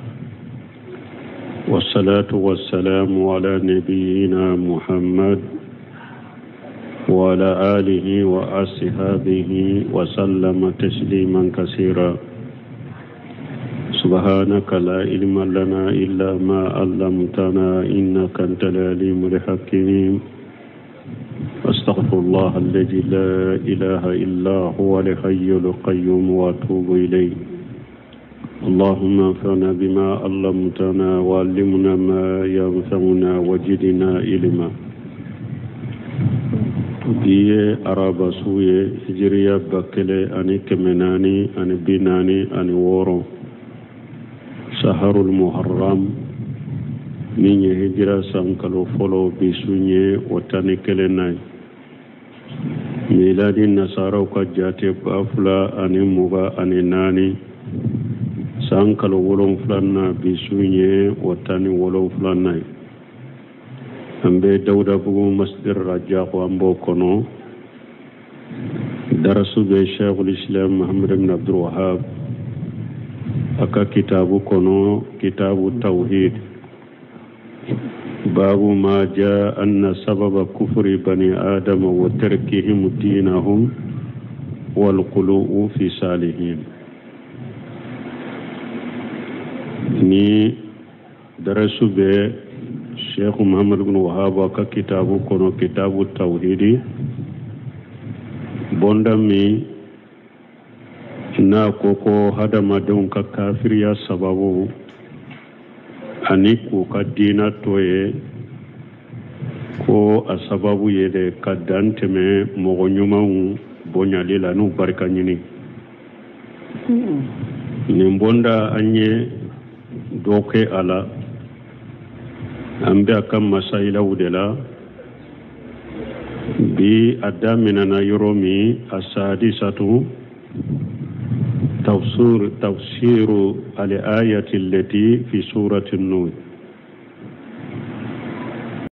[SPEAKER 2] والصلاة والسلام على نبينا محمد وعلى آله وأصحابه وسلم تسليما كثيرا سبحانك لا علم لنا إلا ما علمتنا إنك أنت العليم الحكيم أستغفر الله الذي لا إله إلا هو الحي القيوم وأتوب إليه اللهم انفعنا بما علمتنا وعلمنا ما ينفعنا وزدنا علما biye araba suye hijriya bakele ani kemenani ani binani ani woro saharul muharram min ye hijira sankalo folo bisunye watani kelenai miladi nasaraw ka jate bafula ani muga ani nani sankalo wolonflanna bisunye watani wolonflanai ambe dawda bugu masjid raja ko ambo kono darasu be shaykhul islam muhammad ibn abdul wahhab aka kitabu kono kitabu tawhid babu ma jaa anna sababa kufri bani adam wa tarkihim dinahum wal qulu'u fi salihin ni darasu be Sheikh Muhammad ibn Wahhab ka kitabu kono kitabu tawhidi bonda mi na koko hadama don ka kafiriya sababu ani ko ka dina toye ko a sababu yede ka danteme mogo nyumawu bonyali la nu barka nyini ni bonda anye doke ala ambe akam masaila wudela bi adamina na yoromi asadisatu tafsir tafsiru al-ayati allati fi surati an-nur